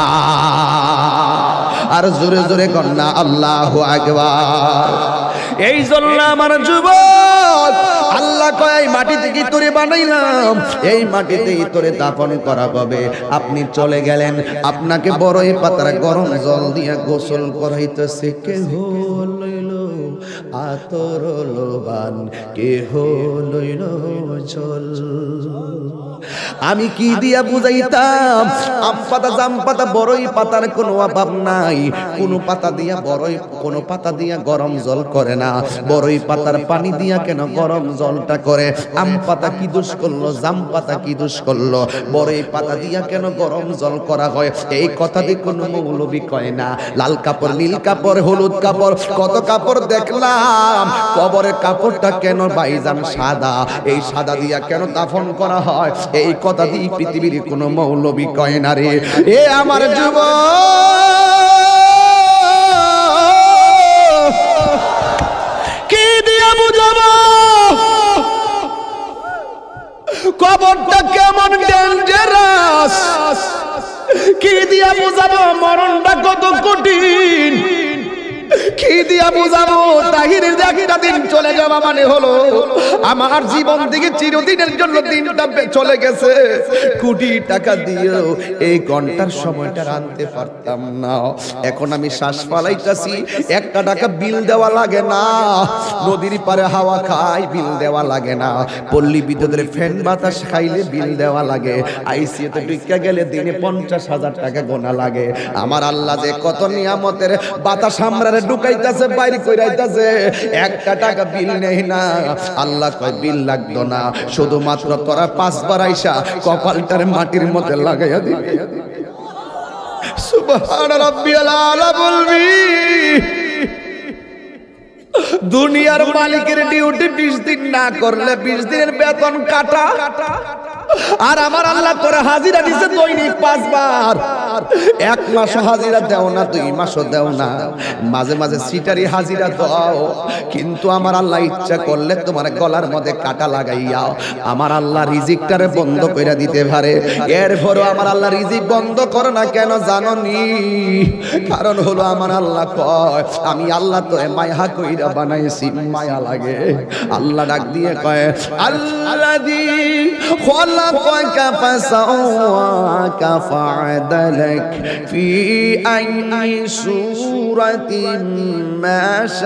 Speaker 1: আর জোরে জোরে কন্যা আল্লাহু আকবার। এই জন্য আমার যুবক আল্লাহ কয় এই মাটি থেকে তোরে বানাইলাম, এই মাটিতেই তোরে দাফন করা হবে। আপনি চলে গেলেন, আপনাকে বড়ই পাতার গরম জল দিয়ে গোসল করাইতেছে। কে হইল আতর লোবান, কে হইল জল। আমি কি দিয়া বুঝাইতাম, আম পাতা জাম পাতা বড়ই পাতার কোনো অভাব নাই। কোন পাতা দিয়া বড়ই, কোন পাতা দিয়া গরম জল করে না, বড়ই পাতার পানি দিয়া কেন গরম জলটা করে? আম পাতা কি দোষ করলো, জাম পাতা কি দোষ করলো, বড়ই পাতা দিয়া কেন গরম জল করা হয়? এই কথা দিয়ে কোনো মৌলবি কয় না। লাল কাপড়, নীল কাপড়, হলুদ কাপড়, কত কাপড় দেখলাম, কবরের কাপড়টা কেন ভাইজান সাদা? এই সাদা দিয়া কেন দাফন করা হয়? এই কথা দিয়ে পৃথিবীর কোন মৌলবি কয় না রে। এ আমার যুবক, কি দিয়া বুঝাবো কবরটা কেমন ডেঞ্জারাস? কি দিয়া বুঝাবো মরণটা কত কঠিন? কি দিয়া বুঝাবো তাহিরের একটা দিন চলে যাওয়া মানে হলো আমার জীবন থেকে চিরদিনের জন্য দিনটা চলে গেছে। কোটি টাকা দিয়েও এই ঘন্টার সময়টা আনতে পারতাম না। এখন আমি শ্বাস ফালাইতাছি, একটা টাকা বিল দেওয়া লাগে না। নদীর পারে হাওয়া খাই, বিল দেওয়া লাগে না। পল্লী বিদ্যুতের ফ্যান বাতাস খাইলে বিল দেওয়া লাগে। আইসিইউতে ঢুকে গেলে দিনে পঞ্চাশ হাজার টাকা গোনা লাগে। আমার আল্লাহ যে কত নিয়ামতের বাতাস আমরা ঢুকাইতাছে, বাইরে কইরাইতাছে, একটা টাকা বিল নেই না। আল্লাহ কয় বিল লাগতো না, শুধুমাত্র তোরা পাঁচবার আইসা কপালটার মাটির মধ্যে লাগাইয়া দিবি। সুবহান রাব্বিয়াল আলা বলবি। দুনিয়ার মালিকের ডিউটি বিশ দিন না করলে বিশ দিনের বেতন কাটা। আর আমার আল্লাহ তোরে হাজিরা দিছে দৈনিক পাঁচবার। এক মাস হাজিরা দেও না, দুই মাসও দেও না, মাঝে মাঝে সিটারি হাজিরা দাও। কিন্তু আমার আল্লাহ ইচ্ছা করলে তোমার গলার মধ্যে কাটা লাগাইয়া আমার আল্লাহ রিজিকটারে বন্ধ কইরা দিতে পারে। এরপরও আমার আল্লাহ রিজিক বন্ধ করে না কেন জানো নি? কারণ হলো আমার আল্লাহ কয় আমি আল্লাহ তোরে মায়া কইরা বানাইছি, মায়া লাগে। আল্লাহ ডাক দিয়ে কয় আল্লাযী খালাকাকা ফাসাওয়াকা ফাআদালাক ফি আইয়ি সূরাতিন মা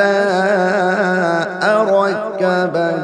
Speaker 1: শাআ রাক্কাবাক।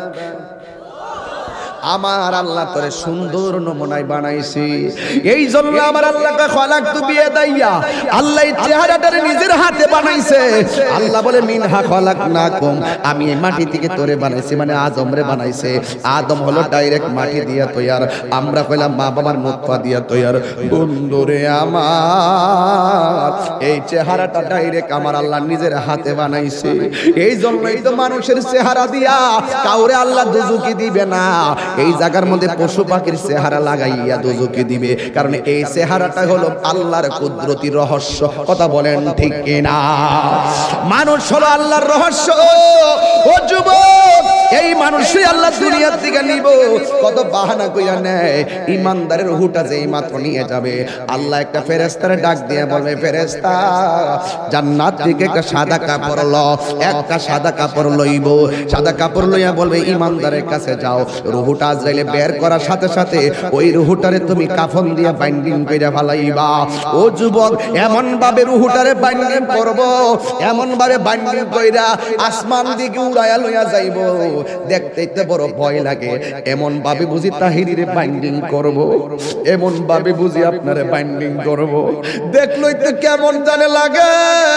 Speaker 1: আমার আল্লাহ তোরে সুন্দর নমুনায় বানাইছি। এই জন্য আমার আল্লাহকে খালাকতু বিয়াদাইয়া, আল্লাহ এই চেহারাটারে নিজের হাতে বানাইছে। আল্লাহ বলে মিনহা খালাকনাকুম, আমি এই মাটি থেকে তোরে বানাইছি, মানে আদমরে বানাইছে। আদম হলো ডাইরেক্ট মাটি দিয়া তৈয়ার, আমরা কইলাম মা বাবার মুখপা দিয়া তৈয়ার। বন্ধুরে আমার এই চেহারাটা ডাইরেক্ট আমার আল্লাহ নিজের হাতে বানাইছে। এই জন্যই তো মানুষের চেহারা দিয়া কাউরে আল্লাহ দুজকি দিবে না। এই জায়গার মধ্যে পশু পাখির চেহারা লাগাইয়া দোজকে দিবে, কারণ এই চেহারাটা হলো আল্লাহর কুদরতি রহস্য। কথা বলেন ঠিক কিনা? মানুষ হলো আল্লাহর রহস্য। ও যুবক, এই মানুষই আল্লাহ দুনিয়া থেকে নিব। কত বাহানা কইরা নেয়। ইমানদারের রূহটা যেই মাত্র নিয়ে যাবে, আল্লাহ একটা ফেরেশতারে ডাক দিয়ে বলবে, ফেরেশতা জান্নাত থেকে একটা সাদা কাপড় ল। একটা সাদা কাপড় লইব, সাদা কাপড় লইয়া বলবে ইমানদারের কাছে যাও। রূহটা আজরাইলে বের করার সাথে সাথে ওই রূহটারে তুমি কাফন দিয়া বাইন্ডিং কইরা ফেলাইবা। ও যুবক, এমন ভাবে রূহটারে বাইন্ডিং করব, এমন ভাবে বাইন্ডিং কইরা আসমান দিকে উড়াইয়া লইয়া যাইব, দেখতেই তো বড় ভয় লাগে। এমন ভাবে বুঝি তাহিরিরে বাইন্ডিং করব, এমন ভাবে বুঝি আপনারে বাইন্ডিং করব, দেখলই তো কেমন জানে লাগে,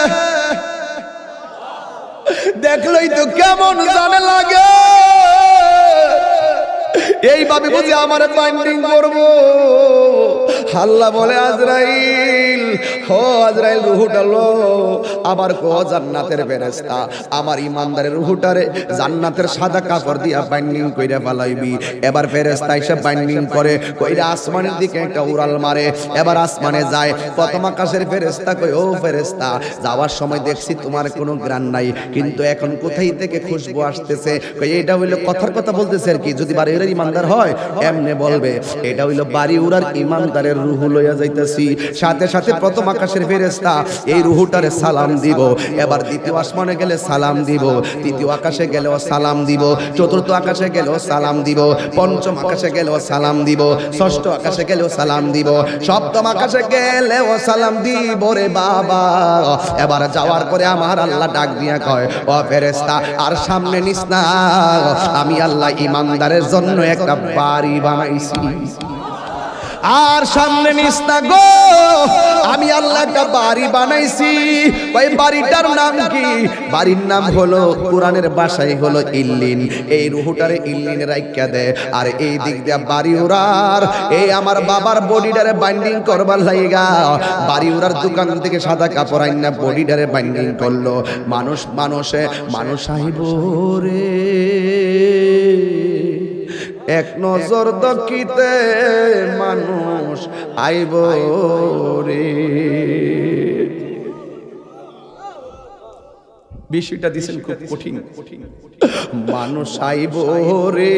Speaker 1: দেখলই তো কেমন জানে লাগে। এইভাবে বুঝি আমার বাইন্ডিং করব। আল্লাহ বলে আজরাইল, ও আজরাইল রূহটা লো। আবার কো জান্নাতের ফেরেশতা আমার ইমানদারের রূহটারে জান্নাতের সাদা কাপড় দিয়া বাইন্ডিং কইরা ফালাইবি। এবার ফেরেশতা এসে বাইন্ডিং করে কইরা আসমানের দিকে একটা উড়াল মারে। এবার আসমানে যায়, প্রথম আকাশের ফেরেশতা কই, ও ফেরেশতা যাওয়ার সময় দেখছি তোমার কোনো গ্রাণ নাই, কিন্তু এখন কোথায় থেকে খুশবু আসতেছে? কই এটা হইলো কথার কথা বলতেছে আর কি, যদি বাড়ি উড়ার ইমানদার হয় এমনে বলবে এটা হইলো বাড়ি উড়ার ইমানদারের রূহ লইয়া যাইতাছি। সাথে সাথে প্রথম আকাশের ফেরেশতা এই রূহটারে সালাম দিব। এবার দ্বিতীয় আসমানে গেলে সালাম দিব, তৃতীয় আকাশে গেলেও সালাম দিব, চতুর্থ আকাশে গেলেও সালাম দিব, পঞ্চম আকাশে গেলেও সালাম দিব, ষষ্ঠ আকাশে গেলেও সালাম দিব, সপ্তম আকাশে গেলেও সালাম দিব রে বাবা। এবার যাওয়ার পরে আমার আল্লাহ ডাক দিয়া কয়, ও ফেরেশতা আর সামনে নিস না, আমি আল্লাহ ইমানদারের জন্য একটা বাড়ি বানাইছি। আর সামনে নিস না গো, আমি আল্লাহ একটা বাড়ি বানাইছি। ওই বাড়িটার নাম কি? বাড়ির নাম হলো কোরআনের ভাষায় হলো ইল্লিন। এই রূহটারে ইল্লিনে রাইখা দে। আর এই দিক দিয়া বাড়ি উড়ার এই আমার বাবার বডিটারে বাইন্ডিং করবার লাগা বাড়ি উড়ার দোকান থেকে সাদা কাপড় আইনা বডিটারে বাইন্ডিং করলো। মানুষ মানুষে মানুষ আইব রে, এক নজর দকিতে মানুষ আইব রে। বিষয়টা দিছেন খুব কঠিন। মানুষ আইব রে,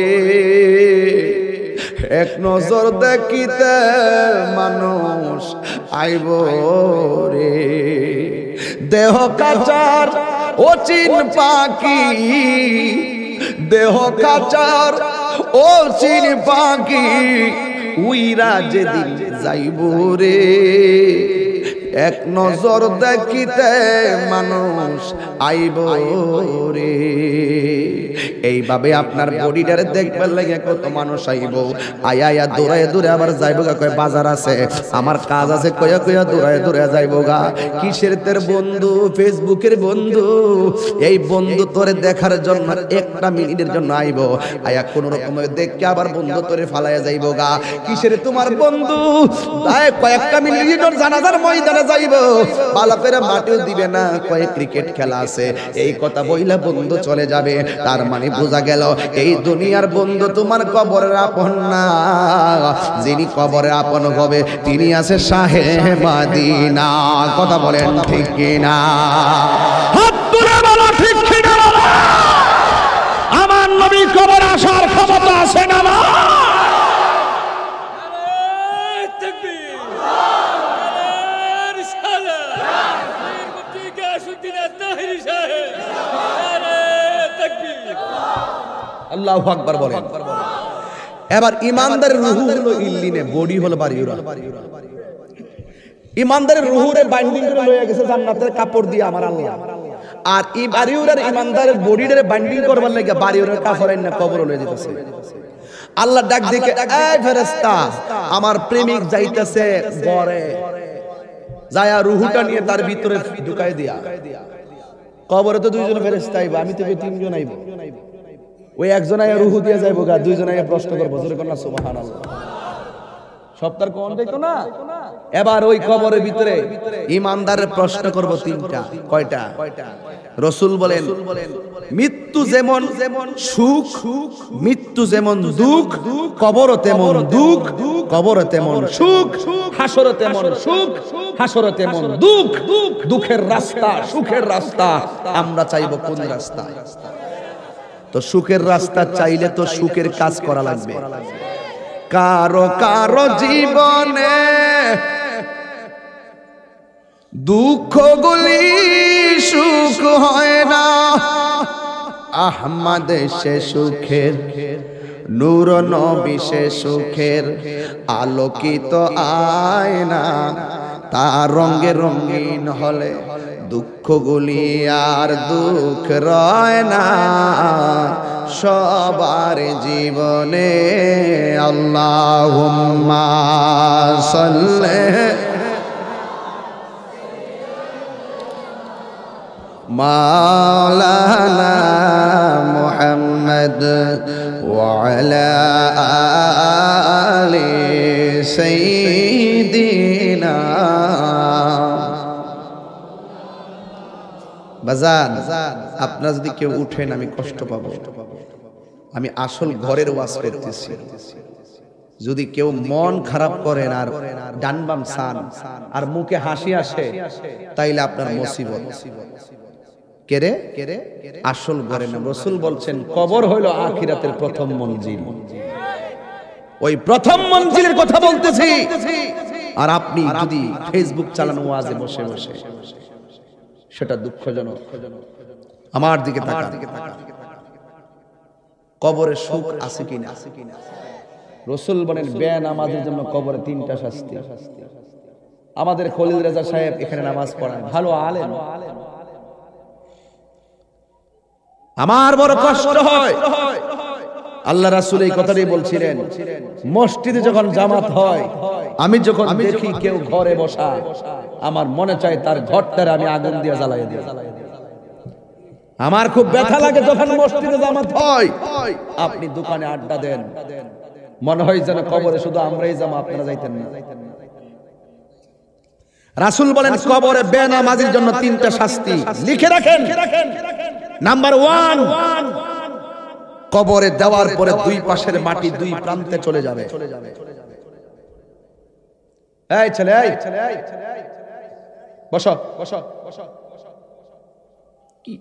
Speaker 1: এক নজর দেখিতে মানুষ আইব রে। দেহ কাচার ও চিন পাখি, দেহ কাচার ও চিন পাখি, উইরা যেদিন যাইব রে, এক নজর দেখিতে মানুষ আইব রে। এইভাবে আপনার বডিটারে দেখবার লাগে কত মানুষ আইব। আয়া আয়া দৌড়ায় দৌড়ে আবার যাইব গা, কয় বাজার আছে আমার কাজ আছে, কয়া কয়া দৌড়ায় দৌড়ে যাইব গা। কিসের তোর বন্ধু? ফেসবুকের বন্ধু। এই বন্ধু তোরে দেখার জন্য একটা মিনিটের জন্য আইব, আয়া কোন রকমে দেখকে আবার বন্ধু তোরে ফালাইয়া যাইব গা। কিসের তোমার বন্ধু? কয়েকটা মিনিটের জানাজার ময়দানে যাইব, ভালো করে মাটিও দিবে না, কয়েক ক্রিকেট খেলা আছে এই কথা বইলা বন্ধু চলে যাবে। তার মানে বোঝা গেল এই দুনিয়ার বন্ধু তোমার কবরের আপন না। যিনি কবরের আপন হবে তিনি আছে শাহে মদিনা। কথা বলেন ঠিক কিনা? হাত তুলে বলো ঠিক কিনা? আমার নবী কবর আসার ক্ষমতা আছে না? আল্লাহু আকবার বলেন। এবার ইমানদারের রূহ হলো ইল্লিনে, বডি হলো বাড়িউরা। ইমানদারের রূহরে বাইন্ডিং করে লইয়া গেছে জান্নাতের কাপড় দিয়ে আমার আল্লাহ। আর এই বাড়িউরার ইমানদারের বডিটারে বাইন্ডিং করবার লাগা বাড়িউরার কাপড় আইনা কবর লইয়া দিতেছে। আল্লাহ ডাক দিকে, এই ফেরেশতা আমার প্রেমিক যাইতেছে ঘরে, যায়া রূহটা নিয়ে তার ভিতরে ঢুকাই দিয়া। কবরে তো দুইজন ফেরেশতা আইবো, আমি তো তিনজন আইবো। ওই একজন আয়া রূহ দিয়ে যাইবো গা, দুইজন আয়া প্রশ্ন করবো, জোরে কর না সুবহানাল্লাহ। সপ্তাহ কোন দেখো না। এবার ওই কবরের ভিতরে ইমানদারের প্রশ্ন করব তিনটা। কয়টা? রাসূল বলেন মৃত্যু যেমন সুখ, মৃত্যু যেমন দুঃখ, কবরও তেমন দুঃখ, কবরও তেমন সুখ, হাসরও তেমন সুখ, হাসরও তেমন দুঃখ। দুঃখের রাস্তা, সুখের রাস্তা, আমরা চাইবো কোন রাস্তা? তো সুখের রাস্তা চাইলে তো সুখের কাজ করা লাগবে। কারো কারো জীবনে দুঃখগুলি সুখ হয় না, আহমদ সে সুখের, নূর নবী সে সুখের আলোকিত আয়না। তার রঙে রঙিন হলে দুঃখগুলি আর দুঃখ রয় না সবার জীবনে। আল্লাহুম্মা সাল্লি মাওলানা মুহাম্মদ ওয়া আলা আলি সাইয়্যিদ বাজান আপনারা যদি কেউ উঠেন আমি কষ্ট পাবো। আমি আসল ঘরের ওয়াজ করতেছি। যদি কেউ মন খারাপ করেন আর ডান বাম সান আর মুখে হাসি আসে তাইলে আপনার মুসিবত। কেরে আসল ঘরে না। রাসূল বলছেন কবর হইল আখিরাতের প্রথম মঞ্জিল। ওই প্রথম মঞ্জিলের কথা বলতেছি। আর আপনি যদি ফেসবুক চালান ওয়াজে বসে বসে, সেটা দুঃখজনক। আমার দিকে তাকান, কবরে সুখ আছে কিনা? রাসূল বলেন বেনামাজের জন্য কবরে তিনটা শাস্তি। আমাদের খলিল রেজা সাহেব এখানে নামাজ পড়ায়, ভালো আলেম। আমার বড় কষ্ট হয়, আল্লাহ রাসূল এই কথাটাই বলছিলেন, মসজিদে যখন জামাত হয় আমি যখন দেখি কেউ ঘরে বসা, আমার মনে চায় তার ঘরটারে আমি আগুন দিয়ে জ্বালিয়ে দিই। আমার খুব ব্যথা লাগে যখন মসজিদে জামাত হয়, আপনি দোকানে আড্ডা দেন, মনে হয় যেন কবরে শুধু আমরাই যাবো, আপনারা যাইতেন না। রাসূল বলেন কবরে বেনামাজির জন্য তিনটা শাস্তি লিখে রাখেন। নাম্বার ওয়ান, কবরে দেওয়ার পরে দুই পাশের মাটি দুই প্রান্তে চলে যাবে। এই ছেলে, এই বসো বসো বসো। কি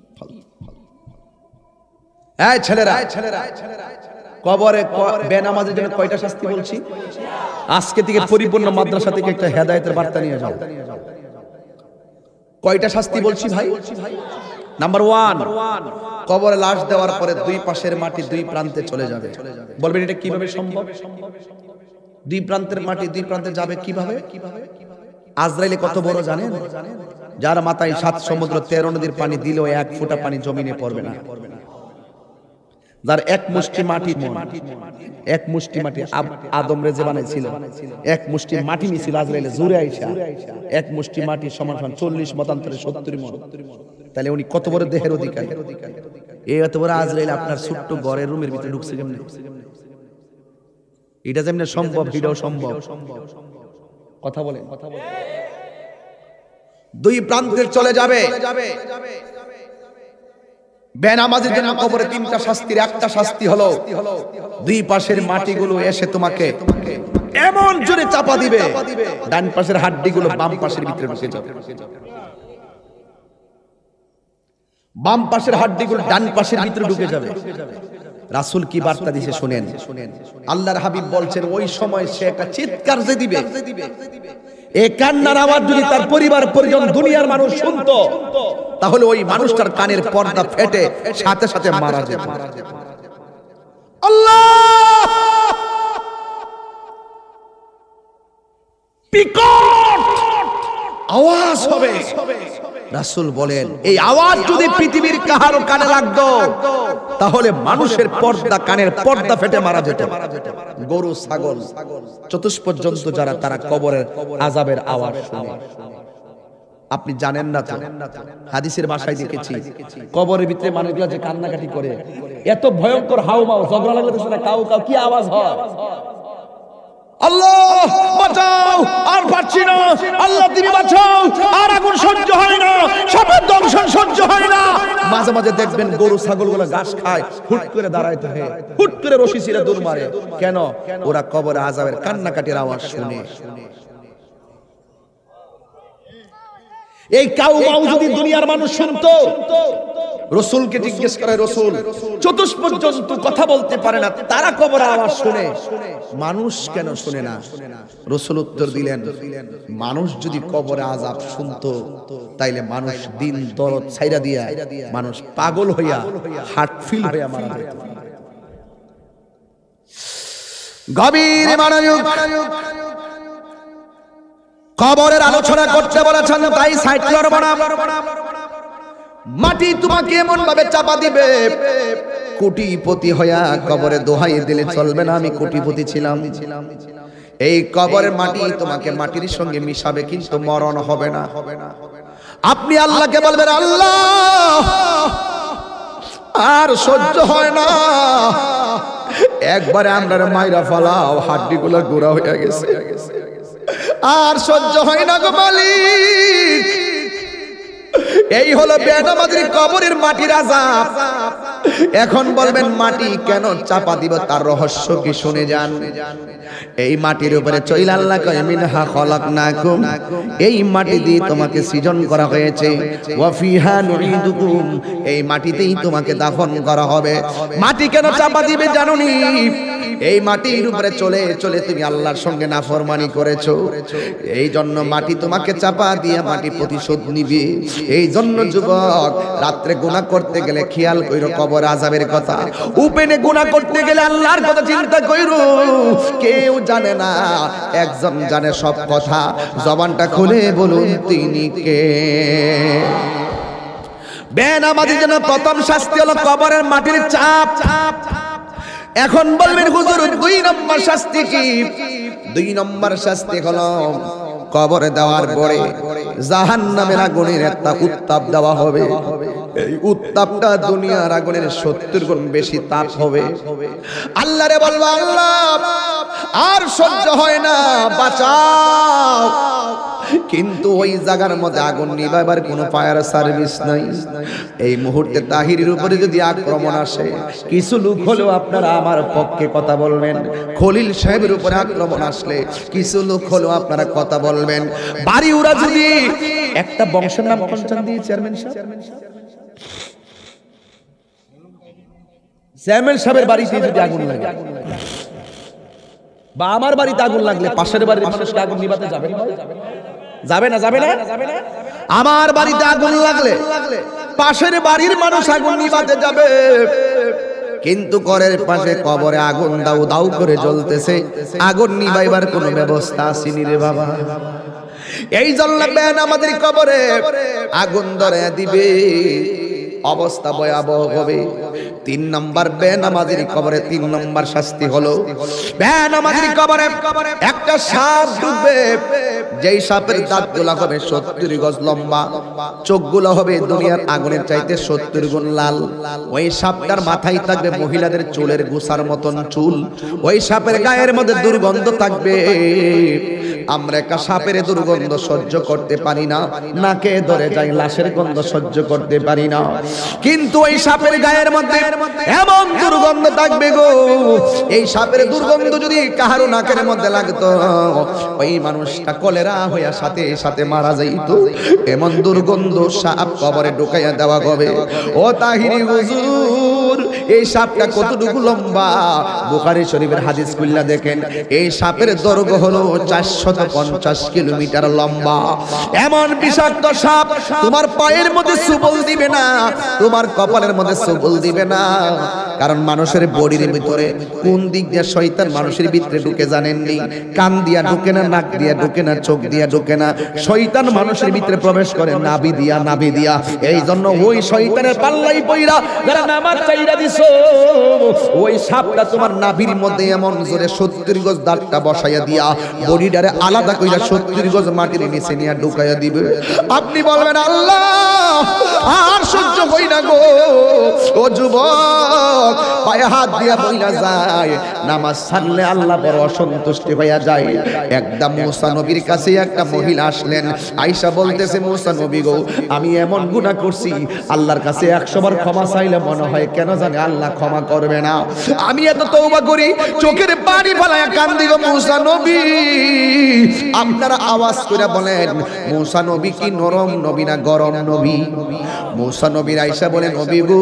Speaker 1: এই ছেলেরা, কবরে বেনামাজির জন্য কয়টা শাস্তি বলছি? আজকে থেকে পরিপূর্ণ মাদ্রাসা থেকে একটা হেদায়েতের বার্তা নিয়ে যাও। কয়টা শাস্তি বলছি ভাই? নাম্বার ওয়ান, কবরে লাশ দেওয়ার পরে দুই পাশের মাটি দুই প্রান্তে চলে যাবে। বলবেন এটা কিভাবে সম্ভব? দুই প্রান্তের মাটি দুই প্রান্তে যাবে কিভাবে? আজরাইলে কত বড় জানেন? যার মাথায় সাত সমুদ্র তেরো নদীর পানি দিলেও এক ফোঁটা পানি জমিনে পড়বে না। যার এক মুষ্টি মাটি, এক মুষ্টি মাটি আদম রেজে বানাইছিল, এক মুষ্টি মাটি নিছিল আজরাইলে জোরে আইসা, এক মুষ্টি মাটি সমান সমান চল্লিশ মতান্তরে সত্তর মণ। তাহলে উনি কত বড় দেহের অধিকারী? এই এত বড় আজরাইল আপনার ছোট্ট ঘরের রুমের ভিতরে ঢুকছে কেমনে? এটা যেমন সম্ভব, এটাও সম্ভব। কথা বলেন, কথা বলেন। দুই প্রান্তে চলে যাবে। বেনামাজির জন্য কবরে তিনটা শাস্তির একটা শাস্তি হলো দুই পাশের মাটিগুলো এসে তোমাকে এমন জোরে চাপা দিবে, ডান পাশের হাড্ডিগুলো বাম পাশের ভিতরে ঢুকে যাবে, বাম পাশের হাড্ডিগুলো ডান পাশের ভিতরে ঢুকে যাবে। রাসূল কি বার্তা দিয়েছে শুনেন। আল্লাহর হাবিব বলছেন ওই সময় সে একটা চিৎকার যে দিবে, এই কান্নার আওয়াজ যদি তার পরিবার পরিজন দুনিয়ার মানুষ শুনতো, তাহলে ওই মানুষটার কানের পর্দা ফেটে সাথে সাথে মারা যেত। আল্লাহ বিকট আওয়াজ হবে। রাসূল বলেন এই আওয়াজ যদি পৃথিবীর কাহারো কানে লাগতো, তাহলে মানুষের পর্দা, কানের পর্দা ফেটে মারা যেত। গরু, ছাগল, চতুষ্পদ জন্তু যারা, তারা কবরের আযাবের আওয়াজ শুনে। আপনি জানেন না তো, হাদিসের ভাষায় দেখেছি কবরের ভিতরে মানুষগুলো যে কান্নাকাটি করে, এত ভয়ঙ্কর হাউমাউ, ঝগড়া লাগলে তো কাউ কাউ কি আওয়াজ হয়। আল্লাহ বাঁচাও, আর পারছি না, আল্লাহ তুমি বাঁচাও, আর আগুন সহ্য হয় না, সাপের দংশন সহ্য হয় না। মাঝে মাঝে দেখবেন গরু ছাগলগুলো ঘাস খায়, হুট করে দাঁড়াইতে হয়, হুট করে রশি ছিঁড়ে দৌড় মারে। কেন? ওরা কবরে আযাবের কান্নাকাটির আওয়াজ শুনে। এই কাউ মাউ যদি দুনিয়ার মানুষ শুনতো, রাসূলকে জিজ্ঞেস করে, রাসূল চতুষ্পদ জন্তু কথা বলতে পারে না, তারা কবরের আওয়াজ শুনে, মানুষ কেন শুনে না? রাসূল উত্তর দিলেন, মানুষ যদি কবরের আযাব শুনতো, তাইলে মানুষ দিন দরদ ছাইরা দিয়া মানুষ পাগল হইয়া হার্ট ফিল হইয়া মারা যেত। গভীর মনোযোগ, কবরের আলোচনা করতে বলেছেন, তাই সাইড করব না। মাটি তোমাকে এমন ভাবে চাপা দিবে, কোটিপতি হইয়া কবরে দোহাই দিলে চলবে না আমি কোটিপতি ছিলাম। এই কবরের মাটি তোমাকে মাটির সঙ্গে মিশাবে, কিন্তু মরণ হবে না। আপনি আল্লাহকে বলবেন, আল্লাহ আর সহ্য হয় না, একবারে আমরা মাইরা ফালাও, হাড্ডিগুলো গুঁড়া হয়ে গেছে, আর সহ্য হয় না গো মালিক, এই হলো বেনামাজির কবরের মাটির আযাব। এখন বলবেন মাটি কেন চাপা দিব, তার রহস্য কি শুনে যান। এই মাটির উপরে চইল আল্লাহ কয় মিনহা খলাকনাকুম, এই মাটি দিয়ে তোমাকে সৃজন করা হয়েছে, ওয়া ফিহা নুঈদুকুম, এই মাটিতেই তোমাকে দাফন করা হবে। মাটি কেন চাপা দিবে জানোনি? এই মাটির উপরে চলে চলে তুমি আল্লাহর সঙ্গে নাফরমানি করেছো, এই জন্য মাটি তোমাকে চাপা দিয়ে মাটি প্রতিশোধ নিবে। এই জন্য যুবক, রাত্রে গুনাহ করতে গেলে খেয়াল কইরো কবর আযাবের কথা, উপেনে গুনাহ করতে গেলে আল্লাহর কথা চিন্তা কইরো। কেউ জানে না, একজন জানে সব কথা, জবানটা খুলে বলুন তিনি কে? বেনামাজির জন্য প্রথম শাস্তি হলো কবরের মাটির চাপ। এখন বলবেন হুজুর দুই নম্বর শাস্তি কি? দুই নম্বর শাস্তি হলো কবরে দেওয়ার পরে জাহান্নামের আগুনের একটা উত্তাপ দেওয়া হবে। এই উত্তাপটা দুনিয়ার আগুনের সত্তর গুণ বেশি তাপ হবে। আল্লাহরে বলবো, আল্লাহ আর সহ্য হয় না, বাঁচাও। কিন্তু ওই জায়গার মধ্যে আগুন নিভাবার কোনো ফায়ার সার্ভিস নাই। এই মুহূর্তে তাহিরের উপরে যদি আক্রমণ আসে, কিছু লোক হলেও আপনারা আমার পক্ষে কথা বলবেন। খলিল সাহেবের উপরে আক্রমণ আসলে কিছু লোক হলেও আপনারা কথা বলবেন। বাড়ি উড়া যদি একটা বংশের নাম কোনটা দিয়ে চেয়ারম্যান সাহেব, চেয়ারম্যান সাহেবের বাড়িতে যদি আগুন লাগে বা আমার বাড়িতে আগুন লাগলে পাশের বাড়ির মানুষকে আগুন নিভাতে যাবে না? যাবে না? যাবে না? আমার বাড়িতে আগুন লাগলে পাশের বাড়ির মানুষ আগুন নিভাতে যাবে, কিন্তু ঘরের পাশে কবরে আগুন দাউ দাউ করে জ্বলতেছে, আগুন নিভাইবার কোনো ব্যবস্থা আসেনি রে বাবা। এই জন্য বেনামাজির কবরে আগুন ধরে দিবে, অবস্থা ভয়াবহ হবে। তিন নম্বর বেনামাজির কবরে তিন নম্বর শাস্তি হলো বেনামাজির কবরে একটা সাপ ঢুকবে, যেই সাপের দাঁতগুলো হবে সত্তর গজ লম্বা, চোখগুলো হবে দুনিয়ার আগুনের চাইতে সত্তর গুণ লাল। ওই সাপটার মাথায় থাকবে মহিলাদের চুলের গোছার মতন চুল। ওই সাপের গায়ের মধ্যে দুর্গন্ধ থাকবে। আমরা একটা সাপের দুর্গন্ধ সহ্য করতে পারি না, নাকে ধরে যাই, লাশের গন্ধ সহ্য করতে পারি না। কিন্তু ওই সাপের গায়ের মধ্যে এমন দুর্গন্ধ থাকবে গো, এই সাপের দুর্গন্ধ যদি কাহারো নাকের মধ্যে লাগতো, ওই মানুষটা কলেরা হইয়া সাথে সাথে মারা যাইত। এমন দুর্গন্ধ সাপ কবরে ঢুকাইয়া দেওয়া হবে। ও তাহিরি হুজুর, এই সাপটা কতটুকু লম্বা? বুখারী শরীফের হাদিস খুললা দেখেন, এই সাপের দৈর্ঘ্য হলো চারশত পঞ্চাশ কিলোমিটার লম্বা। এমন বিষাক্ত সাপ তোমার পায়ের মধ্যে সুবল দিবে না, তোমার কপালের মধ্যে সুবল দিবে না। কারণ মানুষের বডির ভিতরে কোন দিক দিয়ে শয়তান মানুষের ভিতরে ঢুকে জানেননি? কান দিয়া ঢুকে না, নাক দিয়া ঢুকে না, চোখ দিয়া ঢুকে না, শয়তান মানুষের ভিতরে প্রবেশ করে নাভি দিয়া, নাভি দিয়া। এই জন্য ওই শয়তানের পাল্লাই পইরা যারা নামাজ চাইরা দিছো, ওই সাপটা তোমার নাভির মধ্যে এমন জোরে সত্তর গজ দাঁতটা বসাইয়া দিয়া বডিটারে আলাদা কইরা সত্তর গজ মাটির নিচে নিয়ে ঢুকাইয়া দিবে। আপনি বলবেন আল্লাহ আর সহ্য হই না গো। ও যুবক, পায়ে হাত দিয়া বইলা যায়, নামাজ ছাড়লে আল্লাহ বড় অসন্তুষ্টি হইয়া যায়। একদম মুসা নবীর কাছে একটা মহিলা আসলেন, আয়েশা বলতেছে, মুসা নবী গো, আমি এমন গুনাহ করছি, আল্লাহর কাছে একশো বার ক্ষমা চাইলে মনে হয় কেন জানি আল্লাহ ক্ষমা করবে না। আমি এত তওবা করি, চোখের পানি ফেলায়া কান্দি গো মুসা নবী। আপনারা আওয়াজ করে বলেন, মুসা নবী কি নরম নবী না গরম নবী? মুসা নবীর আয়েশা বলে, নবী গো,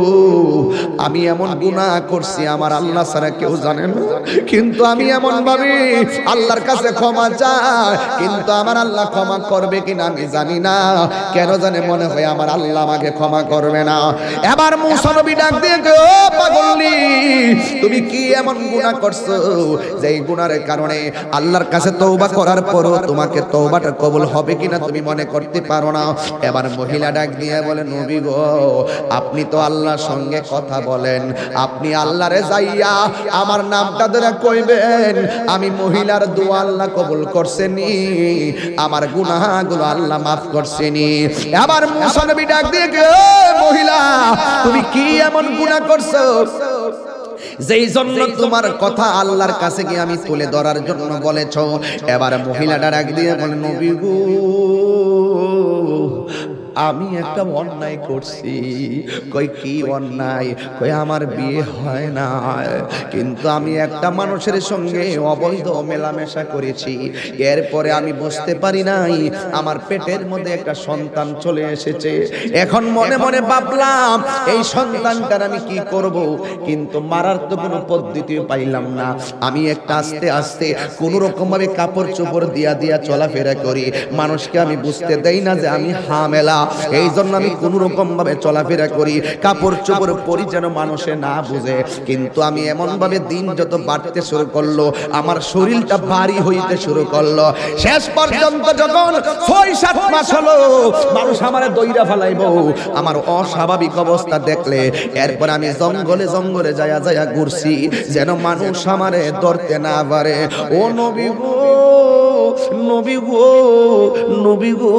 Speaker 1: আমি এমন গুনাহ করছি আমার আল্লাহ ছাড়া কেউ জানে না, কিন্তু আমি এমন ভাবে আল্লাহর কাছে ক্ষমা চাই, কিন্তু আমার আল্লাহ ক্ষমা করবে কিনা আমি জানি না। কেন জানে মনে হয় আমার আল্লাহ আমাকে ক্ষমা করবে না। এবার মুসা নবী ডাক দিয়ে, ও পাগলি, তুমি কি এমন গুনাহ করছো যে এই গুনাহের কারণে আল্লাহর কাছে তওবা করার পরও তোমাকে তওবাটা কবুল হবে কিনা তুমি মনে করতে পারো না? এবার মহিলা ডাক দিয়ে বলে, নবী গো, আপনি তো আল্লাহর সঙ্গে কথা বলেন, আপনি আল্লাহরে যাইয়া আমার নামটা ধরে কইবেন, আমি মহিলার দোয়া আল্লাহ কবুল করছেনি, আমার গুনাহগুলো আল্লাহ মাফ করছেনি। এবার মুসা নবী ডাক দিয়ে, মহিলা, তুমি কি এমন গুনাহ করছো যেই জন্য তোমার কথা আল্লাহর কাছে গিয়ে আমি তুলে ধরার জন্য বলেছো? এবার মহিলাটা ডাক দিয়ে বলে, নবী গো, আমি একটা অন্যায় করছি। কই কি অন্যায়? কই আমার বিয়ে হয় না, কিন্তু আমি একটা মানুষের সঙ্গে অবৈধ মেলামেশা করেছি। এরপরে আমি বুঝতে পারি নাই আমার পেটের মধ্যে একটা সন্তান চলে এসেছে। এখন মনে মনে ভাবলাম এই সন্তানটার আমি কি করব, কিন্তু মারার তো কোনো পদ্ধতি পাইলাম না। আমি একটা আস্তে আস্তে কোন রকম ভাবে কাপড় চোপড় দিয়া দিয়া চলাফেরা করি, মানুষকে আমি বুঝতে দেই না যে আমি হামেলা। এই জন্য আমি কোন রকম ভাবে চলাফেরা করি, কাপড় চোপড় পরি যেন মানুষে না বুঝে। কিন্তু আমি এমন ভাবে দিন যত বাড়তে শুরু করলো, আমার শরীরটা ভারী হইতে শুরু করলো। শেষ পর্যন্ত যখন ছয় সাত মাস হলো, মানুষ আমারে দইরা ফেলাইবো আমার অস্বাভাবিক অবস্থা দেখলে। এরপর আমি জঙ্গলে জঙ্গলে যায়া যায়া ঘুরছি যেন মানুষ আমারে ধরতে না পারে। ও নবী গো, নবী গো, নবী গো,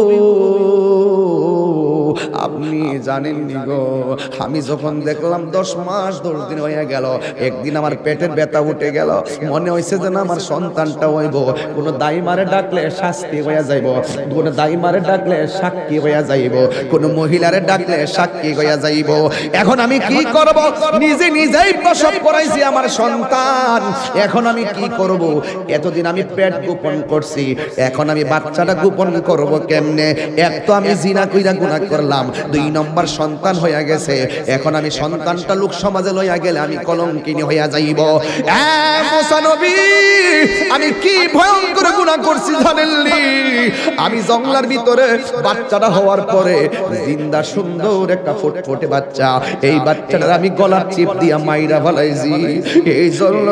Speaker 1: আপনি জানেননি গো, আমি যখন দেখলাম দশ মাস দশ দিন হয়ে গেল, একদিন আমার পেটের ব্যথা উঠে গেল, মনে হয়েছে যেন আমার সন্তানটা হইব। কোনো দাই মারে ডাকলে শাস্তি হইয়া যাইব, কোনো দাই মারে ডাকলে সাক্ষী হইয়া যাইব, কোনো মহিলারে ডাকলে সাক্ষী হইয়া যাইব। এখন আমি কি করব? নিজে নিজেই প্রসব করাইছি আমার সন্তান, এখন আমি কি করব? এতদিন আমি পেট গোপন করছি, এখন আমি বাচ্চাটা গোপন করব কেমনে? এক তো আমি জিনা কইরা গুনাহ করলাম, দুই নম্বর সন্তান হইয়া গেছে, এখন আমি সন্তানটা লোক সমাজে লইয়া গেলে আমি কলঙ্কিনী হইয়া যাইব। এ মুসা নবী, আমি কি ভয়ঙ্কর গুনাহ করছি জানেননি? আমি জঙ্গলের ভিতরে বাচ্চাটা হওয়ার পরে জিন্দা সুন্দর একটা ফুটফুটে বাচ্চা, এই বাচ্চাটার আমি গলার চিপ দিয়া মাইরা ফেলাইছি। এই জন্য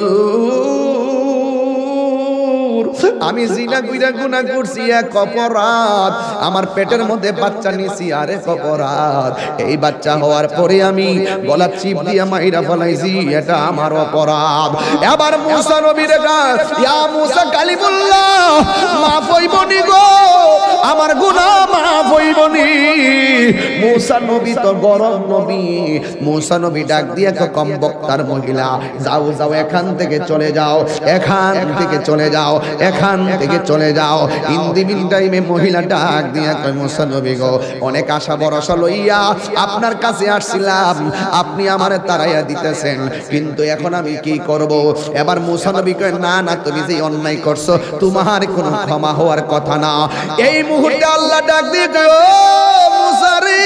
Speaker 1: আমি জিনা গুইরা গুনাহ করছি এক অপরাধ, আমার পেটের মধ্যে বাচ্চা নিছি আরেক অপরাধ। এই বাচ্চা হওয়ার পরে আমি গলা চিপ দিয়া মাইরা ফলাইছি, এটা আমার অপরাধ। এবার মুসা নবীর গায়, ইয়া মুসা কালিমুল্লাহ, মাফ হইবনি গো, আমার গুনাহ মাফ হইবনি। মুসা নবী তো গরম নবী, মুসা নবী ডাক দিয়া তো কম বক্তার মহিলা, যাও যাও এখান থেকে চলে যাও, এখান থেকে চলে যাও, এখান থেকে চলে যাও। ইন দি মিন টাইমে মহিলা ডাক দিয়া কয়, মুসা নবী গো, অনেক আশা ভরসা লইয়া আপনার কাছে আসছিলাম, আপনি আমারে তাড়াইয়া দিতেছেন, কিন্তু এখন আমি কি করব? এবার মুসা নবী কয়, না না, তুমি যে অন্যায় করছো তোমার কোনো ক্ষমা হওয়ার কথা না। এই মুহূর্তে আল্লাহ ডাক দিয়ে কয়, ও মুসা রে,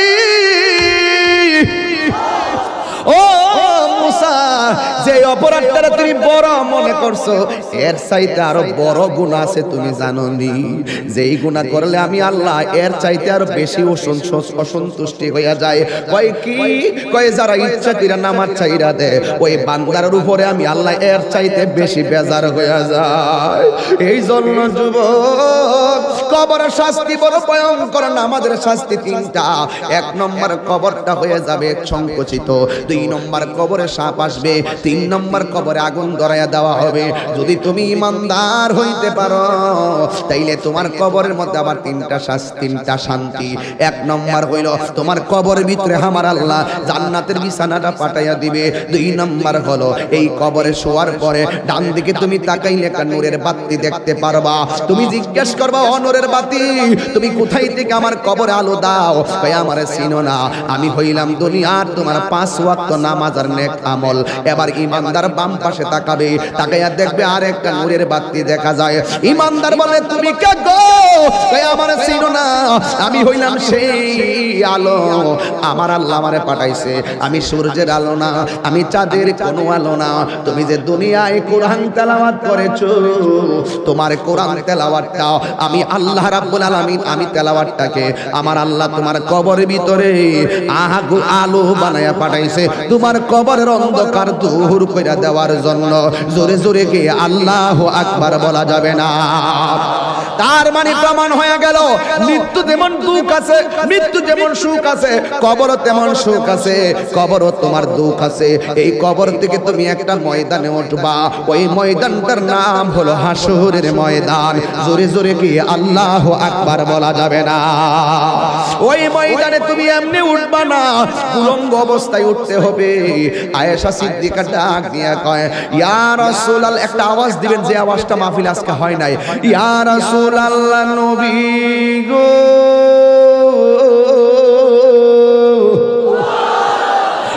Speaker 1: ও মুসা, যে অপরাধটা তুমি বড় মনে করছো, এর চাইতে আরো বড় গুনাহ আছে, তুমি জানো নি? যেই গুনাহ করলে আমি আল্লাহ এর চাইতে আরো বেশি অসন্তুষ্টি হইয়া যায়। কয় কি? কয় যারা ইচ্ছা কইরা নামাজ চাইরা দে, ওই বান্দার উপরে আমি আল্লাহ এর চাইতে বেশি বেজার হইয়া যায়। এই জন্য যুবক, কবরের শাস্তি বড় ভয়ঙ্কর, আমাদের শাস্তি তিনটা। এক নম্বর কবরটা হয়ে যাবে সংকুচিত, দুই নম্বর কবরে সাপ আসবে, তিন নম্বর কবরে আগুন ধরাইয়া দেওয়া হবে। যদি তুমি ইমানদার হইতে পারো তাইলে তোমার কবরের মধ্যে আবার তিনটা শাস্তি, তিনটা শান্তি। এক নম্বর হইল তোমার কবরের ভিতরে আমার আল্লাহ জান্নাতের বিছানাটা পাঠাইয়া দিবে। দুই নম্বর হলো এই কবরে শোয়ার পরে ডান দিকে তুমি তাকাইলে একটা নূরের বাতি দেখতে পারবা। তুমি জিজ্ঞেস করবা, ও নূরের বাতি, তুমি কোথায় থেকে আমার কবরে আলো দাও? কই আমারে চিনো না, আমি হইলাম দুনিয়ার তোমার পাঁচ ওয়াক্ত নামাজ আর নেক আমল। এবার ইমানদার বাম পাশে তাকাবে, তাকাইয়া দেখবে আর একটা নূরের বাতি দেখা যায়। ইমানদার বলে, তুমি কে গো? কই আমারে চিনো না, আমি হইলাম সেই আলো, আমার আল্লাহ আমারে পাঠাইছে, আমি সূর্যের আলো না, আমি চাঁদের কোনো আলো না। তুমি যে দুনিয়ায় কোরআন তেলাওয়াত করেছো, তোমার কোরআন তেলাওয়াতটা আমি আল্লাহ রাব্বুল আলামিন, আমি তেলাওয়াতটাকে আমার আল্লাহ তোমার কবরের ভিতরে আহাগো আলো বানায়া পাঠাইছে, তোমার কবরের অন্ধকার দূর কইরা দেওয়ার জন্য। জোরে জোরে কে আল্লাহু আকবার বলা যাবে না? তার মানে প্রমাণ হয়ে গেল, মৃত্যু যেমন দুঃখ আছে, মৃত্যু যেমন সুখ আছে, কবরও তেমন সুখ আছে, কবরও তোমার দুঃখ আছে। এই কবর থেকে তুমি একটা ময়দানে উঠবা, ওই ময়দানটার নাম হলো হাসরের ময়দান। জোরে জোরে কি আল্লাহু আকবার বলা যাবে না? ওই ময়দানে তুমি এমনি উঠবা না, উলঙ্গ অবস্থায় উঠতে হবে। আয়েশা সিদ্দিকা ডাক দিয়া কয়, ইয়া রাসূলুল্লাহ, একটা আওয়াজ দিবেন যে আওয়াজটা মাহফিল আজকে হয় নাই। ইয়া রাসূলুল্লাহ, নবী গো,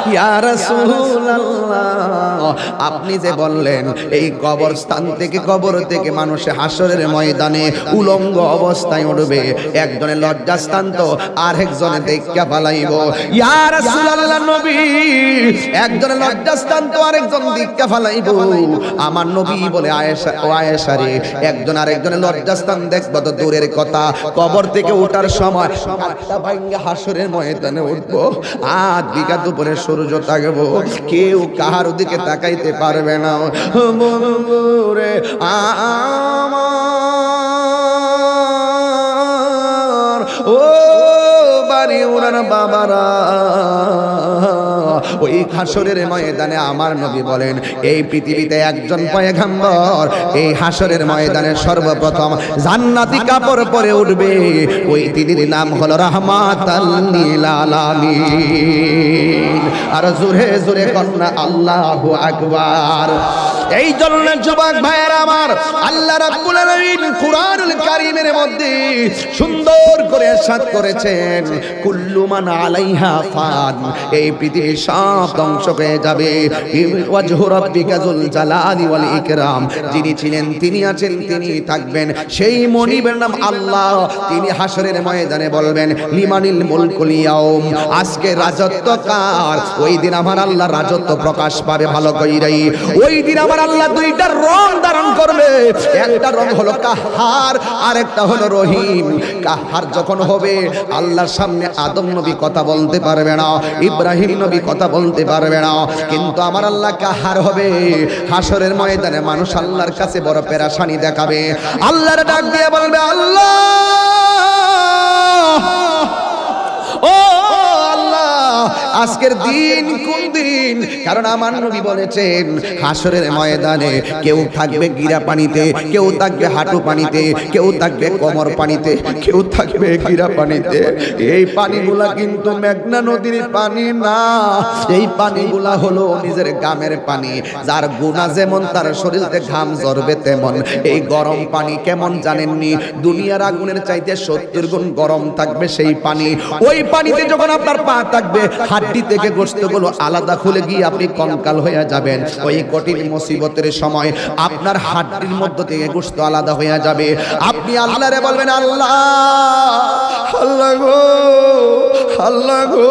Speaker 1: ইয়া রাসূলুল্লাহ, আপনি যে বললেন এই কবরস্থান থেকে কবর থেকে মানুষে হাসরের ময়দানে উলঙ্গ অবস্থায় উঠবে, একজনে লজ্জাস্থান তো আরেকজনে দেখা পালাইব। ইয়া রাসূলুল্লাহ নবী, একজনে লজ্জাস্থান তো আরেকজন দেখা পালাইব। আমার নবী বলে আয়েশা, ও আয়েশা রে, একজন আরেকজনে লজ্জাস্থান দেখব তো দূরের কথা, কবর থেকে ওঠার সময় একটা ভাঙ্গা হাসরের ময়দানে উঠবো, আজ বিঘা দুপুরে সূর্য থাকবো, কেউ কাহার দিকে তাকাইতে পারবে না। রে আমার ও বাড়ি ওনার বাবারা, ওই হাসরের ময়দানে আমার নবী বলেন এই পৃথিবীতে একজন পয়গম্বর এই হাসরের ময়দানে সর্বপ্রথম জান্নাতি কাপড় পরে উঠবে, ওই তিনির নাম হলো রাহমাতাল লিল আলামিন। আর জোরে জোরে কন্যা আল্লাহু আকবার। এই জন্য যুবক ভাইয়েরা আমার, আল্লাহ রাব্বুল আলামিন কুরআনুল কারীমের মধ্যে সুন্দর করে ইরশাদ করেছেন কুল্লু মান আলাইহা ফান, এই পৃথিবী সব ধ্বংস হয়ে যাবে, ওয়াজহু রাব্বিকা যুল জালালি ওয়াল ইকরাম, যিনি ছিলেন তিনি আছেন তিনি থাকবেন, সেই মনিবের নাম আল্লাহ। তিনি হাসরের ময়দানে বলবেন লিমানিল মুলকুল ইয়াউম, আজকে রাজত্ব কার? ওই দিন আমার আল্লাহ রাজত্ব প্রকাশ পাবে ভালো কইরাই। ওই দিন আমার আল্লাহ দুইটা রং ধারণ করবে, একটা রং হলো কাহার আর একটা হলো রহিম। কাহার যখন হবে আল্লাহর সামনে আদম নবী কথা বলতে পারবে না, ইব্রাহিম নবী কথা বলতে পারবে না, কিন্তু আমার আল্লাহ কাহার হবে। হাসরের ময়দানে মানুষ আল্লাহর কাছে বড় পেরেশানি দেখাবে, আল্লাহর ডাক দিয়ে বলবে আল্লাহ ও আল্লাহ, আজকের দিন কোন দিন? কারণ আমার নবী বলেছেন হাসরের ময়দানে কেউ থাকবে গিরা পানিতে, কেউ থাকবে হাঁটু পানিতে, কেউ থাকবে কোমর পানিতে, কেউ থাকবে গিরা পানিতে। এই পানিগুলা কিন্তু মেঘনা নদীর পানি না, এই পানিগুলা হলো নিজের গামের পানি। যার গুনাহ যেমন তার শরীরে ঘাম ঝরবে তেমন। এই গরম পানি কেমন জানেননি? দুনিয়ার আগুনের চাইতে সত্তর গুণ গরম থাকবে সেই পানি। ওই পানিতে যখন আপনার পা থাকবে, হাড্ডি থেকে গোশতগুলো আলাদা খুলে গিয়ে আপনি কঙ্কাল হয়ে যাবেন। ওই কঠিন মুসিবতের সময় আপনার হাড্ডির মধ্য থেকে গোশত আলাদা হয়ে যাবে। আপনি আল্লাহরে বলবেন আল্লাহ আল্লাহ গো আল্লাহ গো,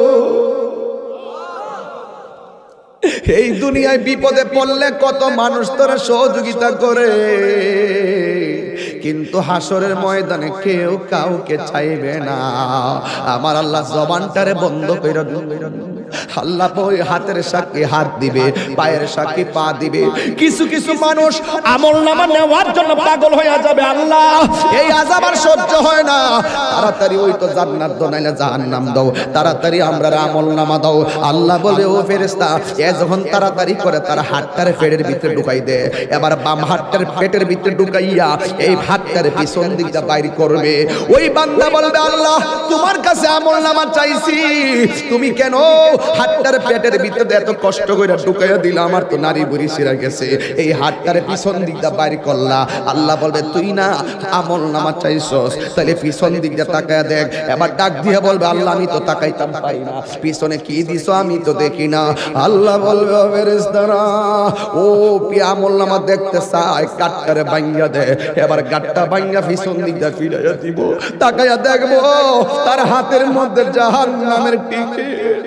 Speaker 1: এই দুনিয়ায় বিপদে পড়লে কত মানুষ তোরা সহযোগিতা করে, কিন্তু হাসরের ময়দানে কেউ কাউকে চাইবে না। আমার আল্লাহ জবানটারে বন্ধ করে দিবে। আল্লাহ ওই হাতের সাক্ষী হাত দিবে, পায়ের সাক্ষী পা দিবে। কিছু কিছু মানুষ আমলনামা নেওয়ার জন্য পাগল হয়ে যাবে। আল্লাহ এই আযাব আর সহ্য হয় না, তাড়াতাড়ি ওই তো জান্নাত দাও নাইলে জাহান্নাম দাও, তাড়াতাড়ি আমরা আমলনামা দাও। আল্লাহ বলে ও ফেরেশতা, এ যখন তাড়াতাড়ি করে তার হাতটার পেটের ভিতরে ঢুকাই দে, এবার বাম হাতটার পেটের ভিতরে ঢুকাইয়া এই হাতটার পিছন দিকটা বাইর করবে। ওই বান্দা বলবে আল্লাহ তোমার কাছে আমলনামা চাইছি, তুমি কেন হাতটার পেটের ভিতরে এত কষ্ট করে ঢুকাইয়া দিলা? আমার তো নারী বুড়ি ছিঁড়া গেছে, এই হাতটার পিছন দিকটা বাইর করলা। আল্লাহ বলবে তুই না আমলনামা চাইছস, তাহলে পিছন দিকটা তাকায়া দেখ। এবার ডাক দিয়ে বলবে আল্লাহ আমি তো তাকাইতাম পাই না, পিছনে কি দিছো আমি তো দেখি না। আল্লাহ বলবে ও ফেরেশতারা, ও পি আমলনামা দেখতে চায়, গাটটারে ভাঙিয়া দে। এবার গাটটা ভাঙিয়া পিছন দিকটা ফিরাইয়া দিব, তাকাইয়া দেখবো তার হাতের মধ্যে জাহান্নামের টিকিট।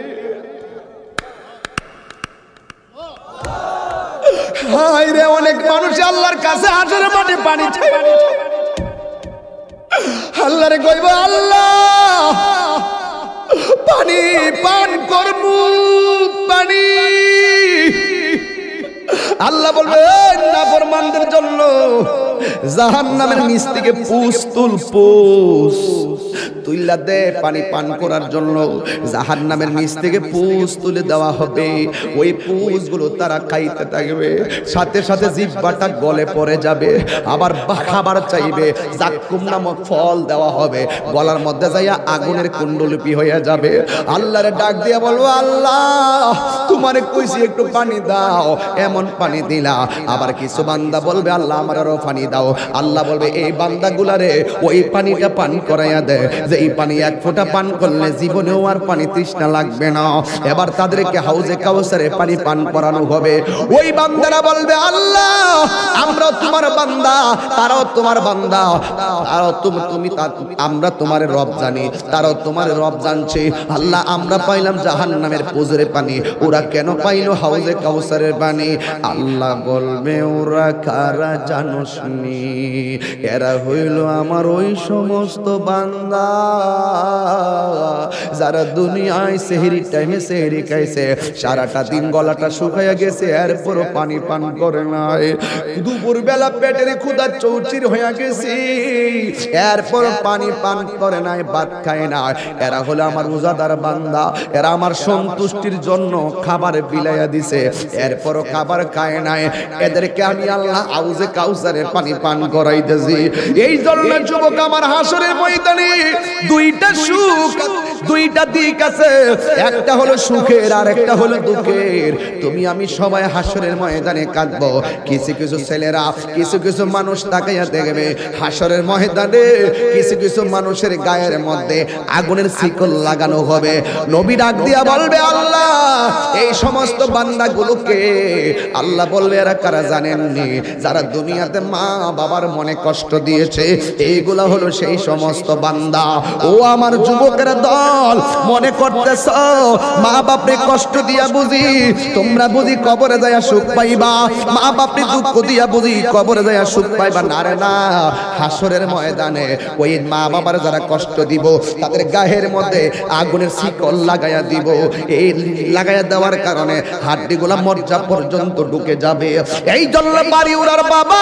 Speaker 1: হায় রে, অনেক মানুষ আল্লাহর কাছে হাসরের মাঠে পানি চায়, আল্লাহরে কইব আল্লাহ পানি পান করবো পানি। আল্লাহ বলবে নাফরমানদের জন্য জাহান্নামের নিচ থেকে পুষ তুল পুষ তুইলা দে পানি পান করার জন্য। জাহান্নামের নিচ থেকে পুষ তুলে দেওয়া হবে, ওই পুষগুলো তারা খাইতে থাকবে, সাথে সাথে জিহ্বাটা গলে পড়ে যাবে। আবার খাবার চাইবে, জাক্কুম নামক ফল দেওয়া হবে, গলার মধ্যে যাইয়া আগুনের কুণ্ডলিপি হয়ে যাবে। আল্লাহরে ডাক দিয়ে বলবো আল্লাহ তোমারে কইছি একটু পানি দাও, এমন পানি দিলা। আবার কিছু বান্দা বলবে আল্লাহ আমার আরো পানি দাও। আল্লাহ বলবে এই বান্দাগুলারে ওই পানিটা পান করাইয়া দে, যে এই পানি এক ফোঁটা পান করলে জীবনেও আর পানি তৃষ্ণা লাগবে না। এবার তাদেরকে হাউজে কাউসারে পানি পান করানো হবে। ওই বান্দারা বলবে আল্লাহ আমরা তোমার বান্দা, তারাও তোমার বান্দা, তারাও তুমি তুমি আমরা তোমার রব জানি, তারাও তোমার রব জানছে। আল্লাহ আমরা পাইলাম জাহান্নামের পুজোরে পানি, ওরা কেন পাইলো হাউজে কাউসারের পানি? আল্লাহ বলবে ওরা কারা জানোস নি? এরা হইল আমার ওই সমস্ত বান্দা যারা দুনিয়ায় সেহরি টাইমে সেহরি খাইছে, সারাটা দিন গলাটা শুকাইয়া গেছে, এরপরও পানি পান করে নাই। দুপুর বেলা পেটের ক্ষুধা চৌচির হইয়া গেছে, এরপর পানি পান করে নাই, ভাত খায় না। এরা হলো আমার রোজাদার বান্দা, এরা আমার সন্তুষ্টির জন্য খাবার বিলাইয়া দিছে, এরপরও খাবার খায় নাই। এদেরকে আমি আল্লাহ হাউজে কাউসারের পানি পান করাইতেছি। এই জন্য যুবক আমার হাসরের ময়দানে দুইটা সুখ, দুইটা দিক আছে, একটা হলো সুখের আর একটা হলো দুঃখের। তুমি আমি সবাই হাসরের ময়দানে কাঁদবো। কিছু কিছু ছেলেরা, কিছু কিছু মানুষ তাকাইয়া দেখবে হাসরের ময়দানে কিছু কিছু মানুষের গায়ের মধ্যে আগুনের শিকল লাগানো হবে। নবী ডাক দিয়া বলবে আল্লাহ এই সমস্ত বান্দাগুলোকে, আল্লাহ বলবে এরা কারা জানেননি? যারা দুনিয়াতে মা বাবার মনে কষ্ট দিয়েছে, এইগুলা হলো সেই সমস্ত বান্দা। ও আমার যুবকেরা দল, মনে করতেছ মা বাপরে কষ্ট দিয়া বুঝি তোমরা বুঝি কবরে যায়া সুখ পাইবা, মা বাপরে দুঃখ দিয়া বুঝি কবরে যায়া সুখ পাইবা? না রে না, হাসরের ময়দানে ওই মা বাবার যারা কষ্ট দিব তাদের গায়ের মধ্যে আগুনের শিকল লাগাইয়া দিব। এই লাগাইয়া দেওয়ার কারণে হাড্ডিগুলা মজ্জা পর্যন্ত ঢুকে যাবে। এই জন্য বাড়ি উড়ার বাবা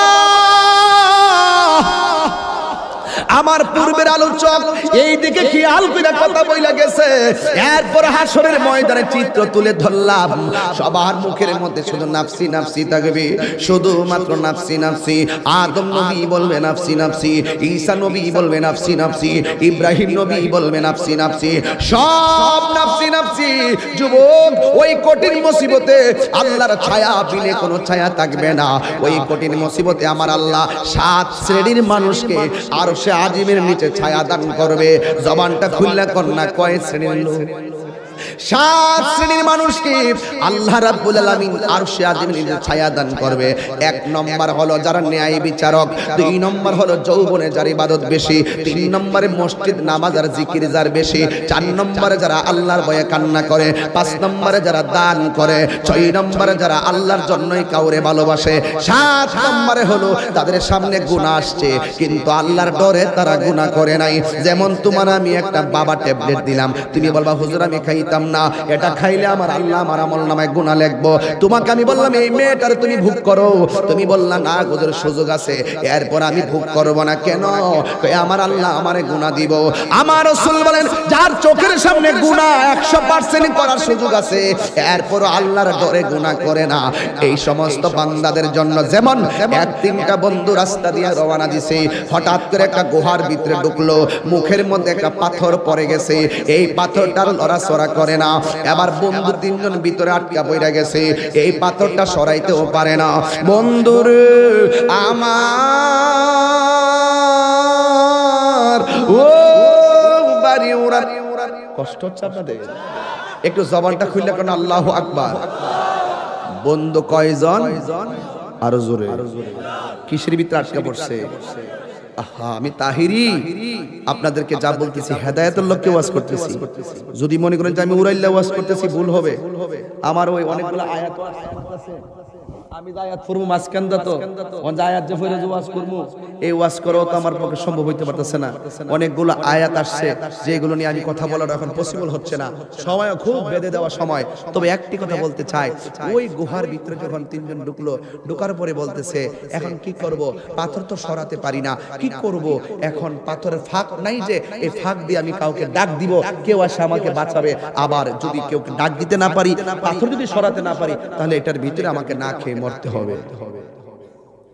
Speaker 1: আমার পূর্বের আলোচক এই দিকে খেয়াল করে কথা বইলা গেছে। এরপর হাসরের ময়দানে চিত্র তুলে ধরলাম, সবার মুখের মধ্যে শুধু নাফসি নাফসি থাকবে, শুধুমাত্র নাফসি নাফসি। আদম নবী বলবে নাফসি নাফসি, ঈসা নবী বলবে নাফসি নাফসি, ইব্রাহিম নবী বলবে নাফসি নাফসি, সব নাফসি নাফসি। যুবক ওই কঠিন মুসিবতে আল্লাহর ছায়া বিলে কোনো ছায়া থাকবে না। ওই কঠিন মুসিবতে আমার আল্লাহ সাত শ্রেণীর মানুষকে আর সে আজিমের নিচে ছায়া দান করবে। জবানটা খুললা কন্যা কয় শ্রেণীর লোক? সাত শ্রেণীর মানুষকে আল্লাহ রাব্বুল আলামিন আরশে আজিমের নিচে ছায়া দান করবে। এক নম্বর হলো যারা ন্যায় বিচারক, দুই নম্বর হলো যৌবনে যার ইবাদত বেশি, তিন নম্বরে মসজিদ নামাজ আর জিকির যার বেশি, চার নম্বরে যারা আল্লাহর ভয়ে কান্না করে, পাঁচ নম্বরে যারা দান করে, ছয় নম্বরে যারা আল্লাহর জন্যই কাউরে ভালোবাসে, সাত নম্বরে হলো তাদের সামনে গুনাহ আসছে কিন্তু আল্লাহর ডরে তারা গুনাহ করে নাই। যেমন তোমার আমি একটা বাবা ট্যাবলেট দিলাম, তুমি বলবা হুজুর আমি খাইতাম না, এটা খাইলে আমার আল্লাহ আমার আমল নামায় গুনাহ লিখবো। তোমাকে আমি বললাম এই মেয়েটার তুমি ভোগ করো, তুমি বললা না হুজুর সুযোগ আছে, এরপর আমি ভোগ করব না। কেন? আমার আল্লাহ আমারে গুনাহ দিব। আমার রাসূল বলেন যার চোখের সামনে গুনাহ একশো পার্সেন্ট করার সুযোগ আছে, এরপর আল্লাহর ডরে গুনাহ করে না। এই সমস্ত বান্দাদের জন্য যেমন এক তিনটা বন্ধু রাস্তা দিয়ে রওনা দিছে, হঠাৎ করে একটা গুহার ভিতরে ঢুকলো, মুখের মধ্যে একটা পাথর পড়ে গেছে, এই পাথরটার লড়াচড়া করে না। এবার বন্ধু তিনজন ভিতরে আটকা পড়ে গেছে, এই পাথরটা সরাইতেও পারে না। বন্ধুরে আমার ও বাড়ি ওরা কষ্ট হচ্ছে আপনাদের? একটু জবানটা খুললে কেন আল্লাহু আকবার। বন্ধু কয়জন? আরো জোরে। কিসের ভিতরে আটকা পড়ছে? আহা আমি তাহিরি আপনাদেরকে যা বলতেছি হেদায়েতের লক্ষ্যে ওয়াজ করতেছি। যদি মনে করেন যে আমি উড়াইল্লা ওয়াজ করতেছি ভুল হবে। আমার ওই অনেকগুলো আয়াত আছে, আমি আয়াত পড়বো মাঝখানটা, তো আয়াত যে পড়ে ওয়াজ করবো, এই ওয়াজ করাও তো আমার পক্ষে সম্ভব হইতে পারতেছে না। অনেকগুলো আয়াত আসছে যেগুলো নিয়ে আমি কথা বলার এখন পসিবল হচ্ছে না, সময় খুব বেঁধে দেওয়া সময়। তবে একটি কথা বলতে চাই, ওই গুহার ভিতরে যখন তিনজন ঢুকলো, ঢুকার পরে বলতেছে এখন কি করব, পাথর তো সরাতে পারি না, কি করব এখন? পাথরের ফাঁক নাই যে এই ফাঁক দিয়ে আমি কাউকে ডাক দিব, কেউ আসে আমাকে বাঁচাবে। আবার যদি কেউ ডাক দিতে না পারি, পাথর যদি সরাতে না পারি, তাহলে এটার ভিতরে আমাকে না খেয়ে মরতে হবে।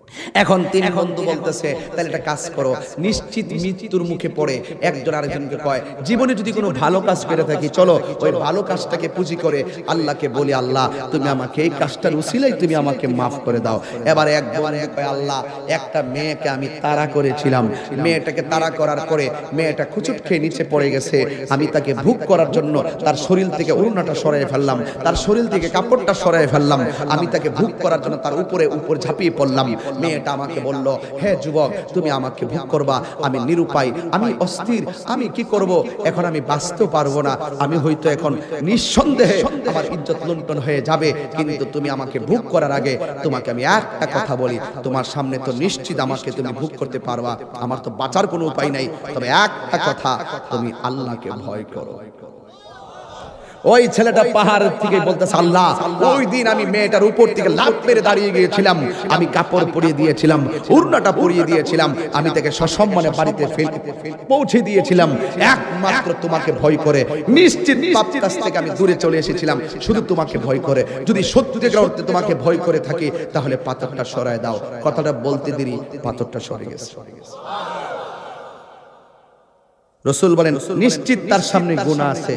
Speaker 1: এখন তিন বন্ধু বলতেছে তাহলে একটা কাজ করো, নিশ্চিত মৃত্যুর মুখে পড়ে একজন আরেকজনকে কয় জীবনে যদি কোনো ভালো কাজ করে থাকি চলো ওই ভালো কাজটাকে পুঁজি করে আল্লাহকে বলি আল্লাহ তুমি আমাকে এই কাজটার উসিলাই তুমি আমাকে মাফ করে দাও। এবার এক বন্ধু কয় আল্লাহ একটা মেয়েকে আমি তাড়া করেছিলাম, মেয়েটাকে তাড়া করার পরে মেয়েটা খুচুট খেয়ে নিচে পড়ে গেছে, আমি তাকে ভোগ করার জন্য তার শরীর থেকে ওড়নাটা সরাই ফেললাম, তার শরীর থেকে কাপড়টা সরাই ফেললাম, আমি তাকে ভোগ করার জন্য তার উপরে উপর ঝাঁপিয়ে পড়লাম। মেয়েটা আমাকে বলল হে যুবক তুমি আমাকে ভোগ করবা, আমি নিরুপায়, আমি অস্থির, আমি কি করব, এখন আমি বাঁচতে পারবো না, আমি হয়তো এখন নিঃসন্দেহে আমার ইজ্জত লুণ্ঠন হয়ে যাবে, কিন্তু তুমি আমাকে ভোগ করার আগে তোমাকে আমি একটা কথা বলি, তোমার সামনে তো নিশ্চিত আমাকে তুমি ভোগ করতে পারবা, আমার তো বাঁচার কোনো উপায় নাই, তবে একটা কথা তুমি আল্লাহকে ভয় করো। ওই ছেলেটা পাহাড়ের থেকে বলতেছে আল্লাহ ওই দিন আমি মেয়েটার উপর থেকে লাফ মেরে দাঁড়িয়ে গিয়েছিলাম, আমি কাপড় পরিয়ে দিয়েছিলাম, ওড়নাটা পরিয়ে দিয়েছিলাম, আমি তাকে সসম্মানে বাড়িতে পৌঁছে দিয়েছিলাম, একমাত্র তোমাকে ভয় করে, নিশ্চিত পাপ কাজ থেকে আমি দূরে চলে এসেছিলাম শুধু তোমাকে ভয় করে, যদি সত্যিকার অর্থে তোমাকে ভয় করে থাকি তাহলে পাথরটা সরায় দাও। কথাটা বলতে দেরি পাথরটা সরে গেছে। রাসূল বলেন নিশ্চিত তার সামনে গুনাহ আছে,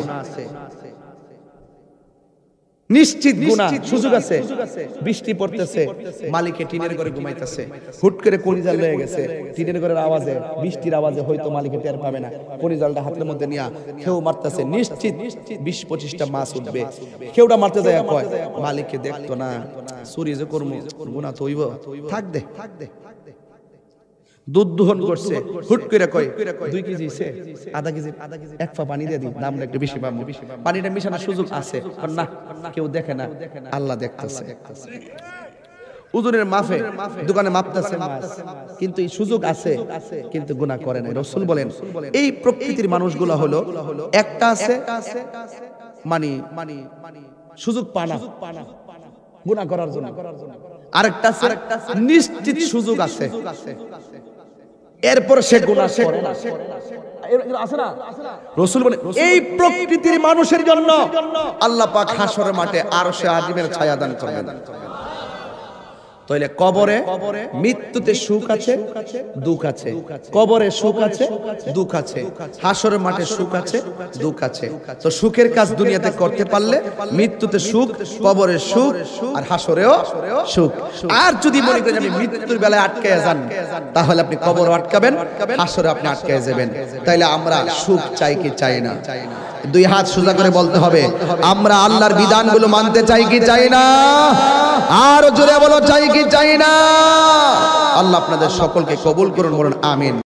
Speaker 1: নিশ্চিত গুনাহ, সুযোগ আছে, বৃষ্টি পড়তেছে, মালিকে টিনের ঘরে ঘুমাইতেছে, হুট করে কলিজাল লয়ে গেছে, টিনের ঘরের আওয়াজে বৃষ্টির আওয়াজে হয়তো মালিকে টের পাবে না, কলিজালটা হাতের মধ্যে নিয়া কেউ মারতেছে, নিশ্চিত বিশ পঁচিশটা মাছ উঠবে, কেউটা মারতে যায় কয় মালিককে দেখতো না, চুরি যে করমু গুনাহ তো হইব, থাক দে থাক দে দুধ দোহন করছে, হুট করে কয় দুই কেজি আছে, আধা কেজি এক পা পানি দিয়ে দিই, দামটা একটু বেশি পাবো, পানিটা মিশানোর সুযোগ আছে না, কেউ দেখে না, আল্লাহ দেখতেছে। ওজনের মাপে দোকানে মাপতেছে মাছ, কিন্তু এই সুযোগ আছে কিন্তু গুনাহ করে নাই। রাসূল বলেন এই প্রকৃতির মানুষগুলো হলো একটা আছে মানে সুযোগ পানা গুনাহ করার জন্য, আরেকটা আছে নিশ্চিত সুযোগ আছে এরপর সে গুনাহ করে না, আছে না? রাসূল বলেন এই প্রকৃতির মানুষের জন্য আল্লাহ পাক হাশরের মাঠে আরশে আজিমের ছায়া দান করবেন। তাইলে কবরে মৃত্যুতে সুখ আছে দুঃখ আছে, কবরে সুখ আছে দুঃখ আছে, হাশরের মাঠে সুখ আছে দুঃখ আছে। তো সুখের কাজ দুনিয়াতে করতে পারলে মৃত্যুতে সুখ, কবরে সুখ আর হাশরেও সুখ। আর যদি মনে করেন আমি মৃত্যুর বেলায় আটকায়া যান তাহলে আপনি কবরও আটকাবেন, হাশরে আপনি আটকায়া যাবেন। তাইলে আমরা সুখ চাই কি চাই না? দুই হাত সোজা করে বলতে হবে আমরা আল্লাহর বিধানগুলো মানতে চাই কি চাই না? আর জোরে বলো চাই কি চাই না? আল্লাহ আপনাদের সকলকে কবুল করুন, বলুন আমিন।